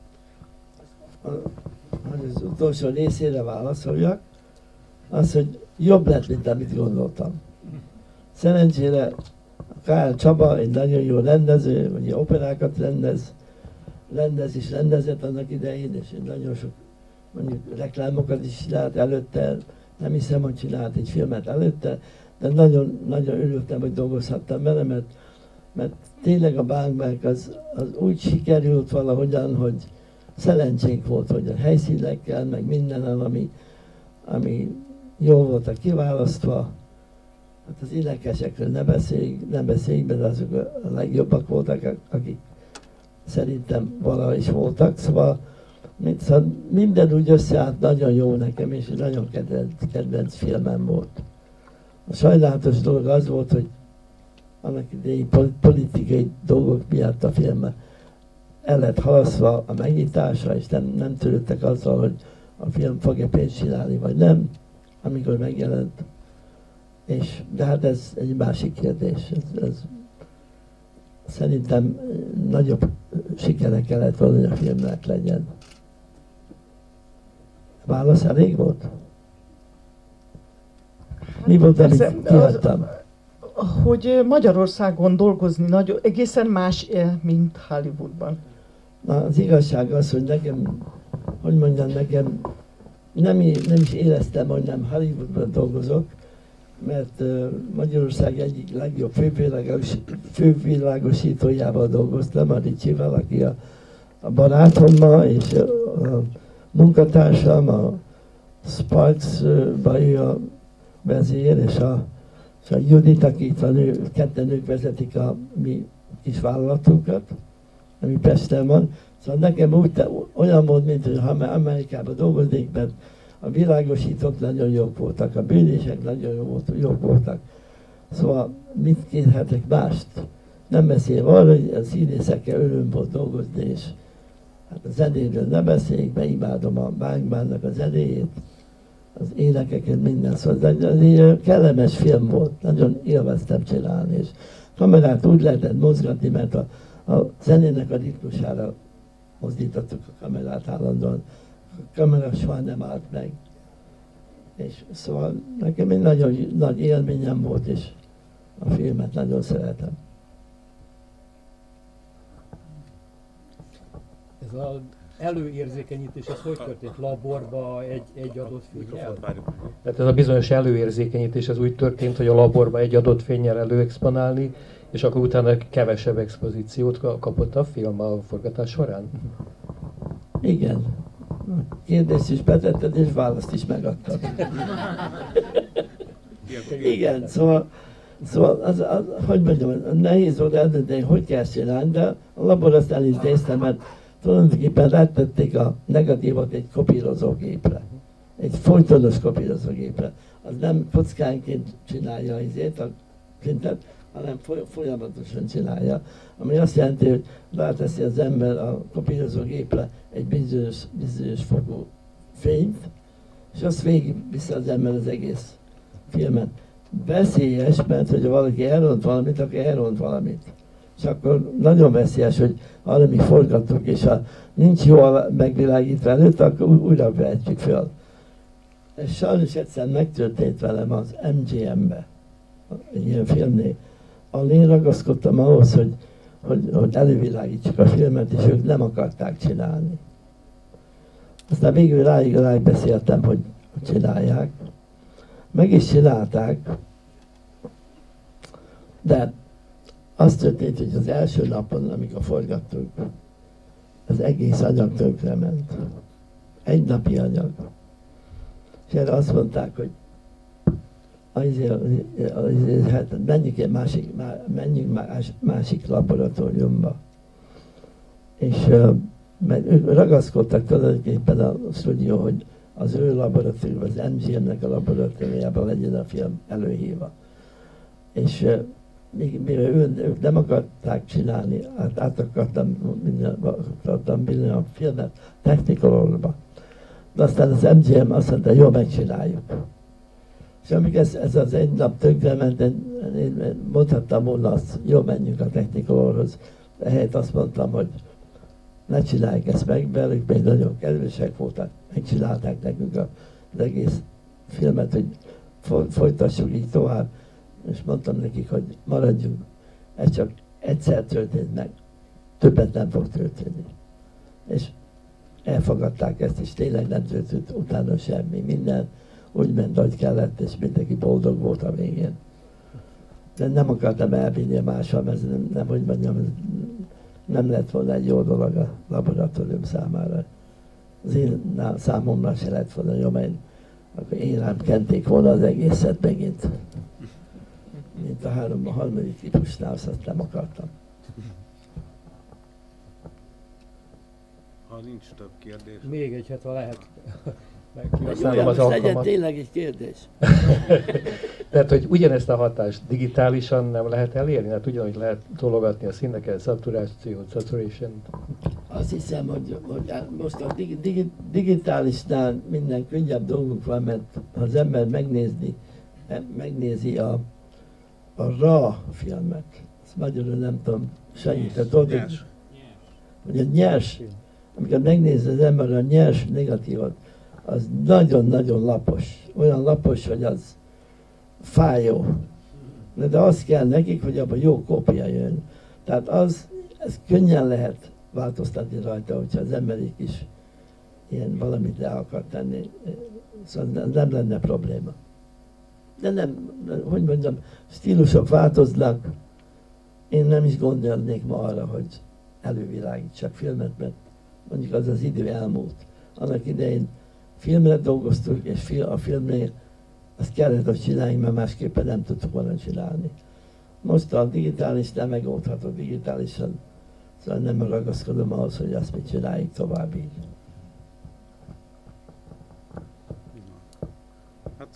Az utolsó részére válaszoljak, az, hogy jobb lett, mint amit gondoltam. Szerencsére a K.L. Csaba egy nagyon jó rendező, vagy operákat rendez és rendezett annak idején, és nagyon sok mondjuk reklámokat is csinált előtte, nem hiszem, hogy csinált egy filmet előtte, de nagyon, nagyon örültem, hogy dolgozhattam vele, mert tényleg a Bang Bang az úgy sikerült valahogyan, hogy szerencsénk volt, hogy a helyszínekkel, meg mindenen, ami jól voltak kiválasztva. Hát az énekesekről nem beszéljünk, de azok a legjobbak voltak, akik szerintem valaha is voltak. Szóval minden úgy összeállt nagyon jó nekem, és nagyon kedvenc filmem volt. A sajnálatos dolog az volt, hogy annak idején politikai dolgok miatt a film el lett halasztva a megnyitása, és nem törődtek azzal, hogy a film fog-e pénzt csinálni, vagy nem, amikor megjelent. De hát ez egy másik kérdés. Ez szerintem nagyobb sikere kellett volna, hogy a filmnek legyen. Válasz elég volt? Mi volt, amit kiadtam? Hogy Magyarországon dolgozni egészen más, mint Hollywoodban. Na, az igazság az, hogy nekem nem is éreztem, hogy nem Hollywoodban dolgozok, mert Magyarország egyik legjobb fővilágosítójával dolgoztam, a Ricsivel, aki a barátommal, és a munkatársam, a Sparks-ban ő a vezér, és a Judit, aki itt van, ketten ők vezetik a mi kis vállalatunkat, ami Pesten van. Szóval nekem olyan volt, mint hogy ha Amerikában dolgoznék, mert a világosítók nagyon jók voltak, a bűnések nagyon jók voltak. Szóval mit kérhetek mást? Nem beszél arra, hogy a színészekkel öröm volt dolgozni, és hát a zenéről nem beszéljük, mert imádom a Bang Bangnak a zenéjét, az énekeket, minden. Szóval ez egy kellemes film volt, nagyon élveztem csinálni, és kamerát úgy lehetett mozgatni, mert a zenének a ritmusára mozdítottuk a kamerát állandóan. A kamera soha nem állt meg. És szóval nekem egy nagyon nagy élményem volt, és a filmet nagyon szeretem. Ez az előérzékenyítés, ez hogy történt? Laborba egy adott fényjel? Tehát ez a bizonyos előérzékenyítés, ez úgy történt, hogy a laborba egy adott fénnyel előexponálni, és akkor utána kevesebb expozíciót kapott a film a forgatás során? Igen. Kérdést is betetted, és választ is megadtad. Igen, szóval hogy mondjam, nehéz volt eldönteni, hogy kell csinálni, de a labor azt elintéztem, mert tulajdonképpen rátették a negatívot egy kopírozógépre. Egy folytonos kopírozógépre. Az nem kockánként csinálja a printet, hanem folyamatosan csinálja. Ami azt jelenti, hogy ráteszi az ember a kopírozógépre egy bizonyos fokú fényt, és azt végigviszi az ember az egész filmet. Veszélyes, mert hogyha valaki elront valamit, akkor elront valamit. És akkor nagyon veszélyes, hogy valami forgatunk, és ha nincs jól megvilágítva előtt, akkor újra vehetjük föl. Ez sajnos egyszer megtörtént velem az MGM-be, egy ilyen filmnél. Én ragaszkodtam ahhoz, hogy elővilágítsuk a filmet, és ők nem akarták csinálni. Aztán végül ráig beszéltem, hogy csinálják. Meg is csinálták, de az történt, hogy az első napon, amikor forgattunk, az egész anyag tönkrement. Egy napi anyag. És erre azt mondták, hogy hát menjünk másik laboratóriumba. És mert ők ragaszkodtak tulajdonképpen a stúdió, hogy az ő laboratórium, az MGM-nek a laboratóriumában legyen a film előhívva. És mivel ők nem akarták csinálni, át akartam vinni a filmet Technicolorba. De aztán az MGM azt mondta, jó, megcsináljuk. És amíg ez az egy nap tönkrement, én mondhattam volna azt, jó, menjünk a Technicolorhoz. Ehelyett azt mondtam, hogy ne csináljuk ezt meg, mert ők még nagyon kedvesek voltak, megcsinálták nekünk az egész filmet, hogy folytassuk így tovább. És mondtam nekik, hogy maradjunk, ez csak egyszer történt meg, többet nem fog történni. És elfogadták ezt, és tényleg nem történt utána semmi. Minden úgy ment, ahogy kellett, és mindenki boldog volt a végén. De nem akartam elvinni máshol, mert nem, hogy mondjam, nem lett volna egy jó dolog a laboratórium számára. Az én számomra se lett volna jó, mert akkor én rám kenték volna az egészet megint. Mint a harmadik típusnál, azt nem akartam. Ha nincs több kérdés. Még egy, ha lehet. Jó, most legyen tényleg egy kérdés. Tehát, hogy ugyanezt a hatást digitálisan nem lehet elérni? Hát ugyanúgy lehet tologatni a színeket, saturation. Azt hiszem, hogy most a digitálisnál minden könnyebb dolgunk van, mert ha az ember megnézi a RAW filmet, ezt magyarul nem tudom, segített, hogy a nyers, amikor megnézi az ember a nyers negatívot, az nagyon-nagyon lapos. Olyan lapos, hogy az fájó. De az kell nekik, hogy abban jó kopia jön. Tehát ez könnyen lehet változtatni rajta, hogyha az ember is ilyen valamit le akar tenni. Szóval nem lenne probléma. De nem, hogy mondjam, stílusok változnak. Én nem is gondolnék ma arra, hogy elővilágítsak filmet, mert mondjuk az idő elmúlt. Annak idején filmre dolgoztunk, és a filmnél azt kellett, hogy csináljunk, mert másképpen nem tudtuk volna csinálni. Most a digitális nem megoldható digitálisan, szóval nem ragaszkodom ahhoz, hogy azt mit csináljuk tovább így. Hát,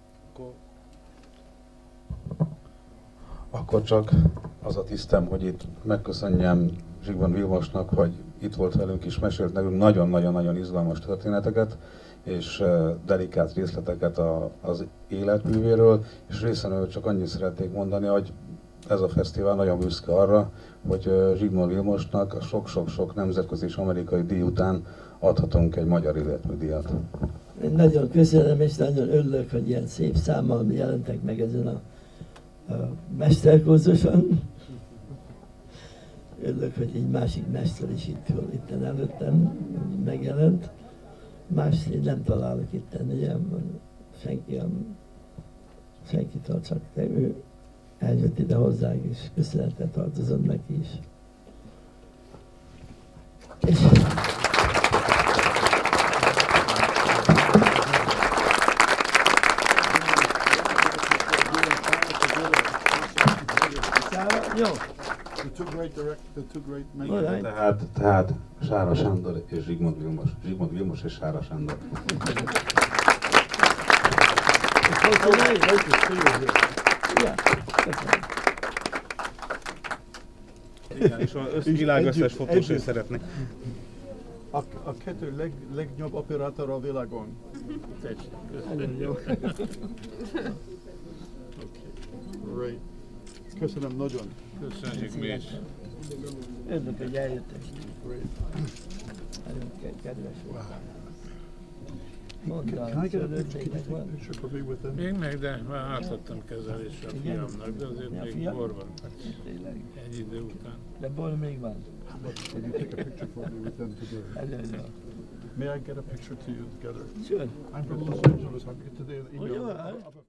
akkor csak az a tisztem, hogy itt megköszönjem Zsigmond Vilmosnak, hogy itt volt velünk és mesélt nekünk nagyon-nagyon-nagyon izgalmas történeteket, és delikát részleteket az életművéről, és részemről csak annyit szeretnék mondani, hogy ez a fesztivál nagyon büszke arra, hogy Zsigmond Vilmosnak a sok-sok-sok nemzetközi és amerikai díj után adhatunk egy magyar életműdíjat. Én nagyon köszönöm, és nagyon örülök, hogy ilyen szép számmal jelentek meg ezen a mesterkurzuson. Örülök, hogy egy másik mester is itt előttem megjelent. Más én nem találok itt, ugye, senkitől, csak de ő eljött ide hozzánk, és köszönettel tartozom neki is. És jó. The two great men. Tehát Sára Sándor és Zsigmond Vilmos. Zsigmond Vilmos és Sára Sándor. Igen, és az világ összes fotósai szeretnék. A kettő legnagyobb operátor a világon. Nagyon jó. Great. Köszönöm nagyon. Köszönjük mi is. Örülök, hogy eljöttek. Nagyon kedves volt. Can I get a picture for me with them? Még meg, de már átadtam kezelésre a fiamnak, de azért még bor van. Egy idő után. De bor még van. Can you take a picture for me with them together? May I get a picture to you together? Sure. I'm from Los Angeles. I'll get to the email.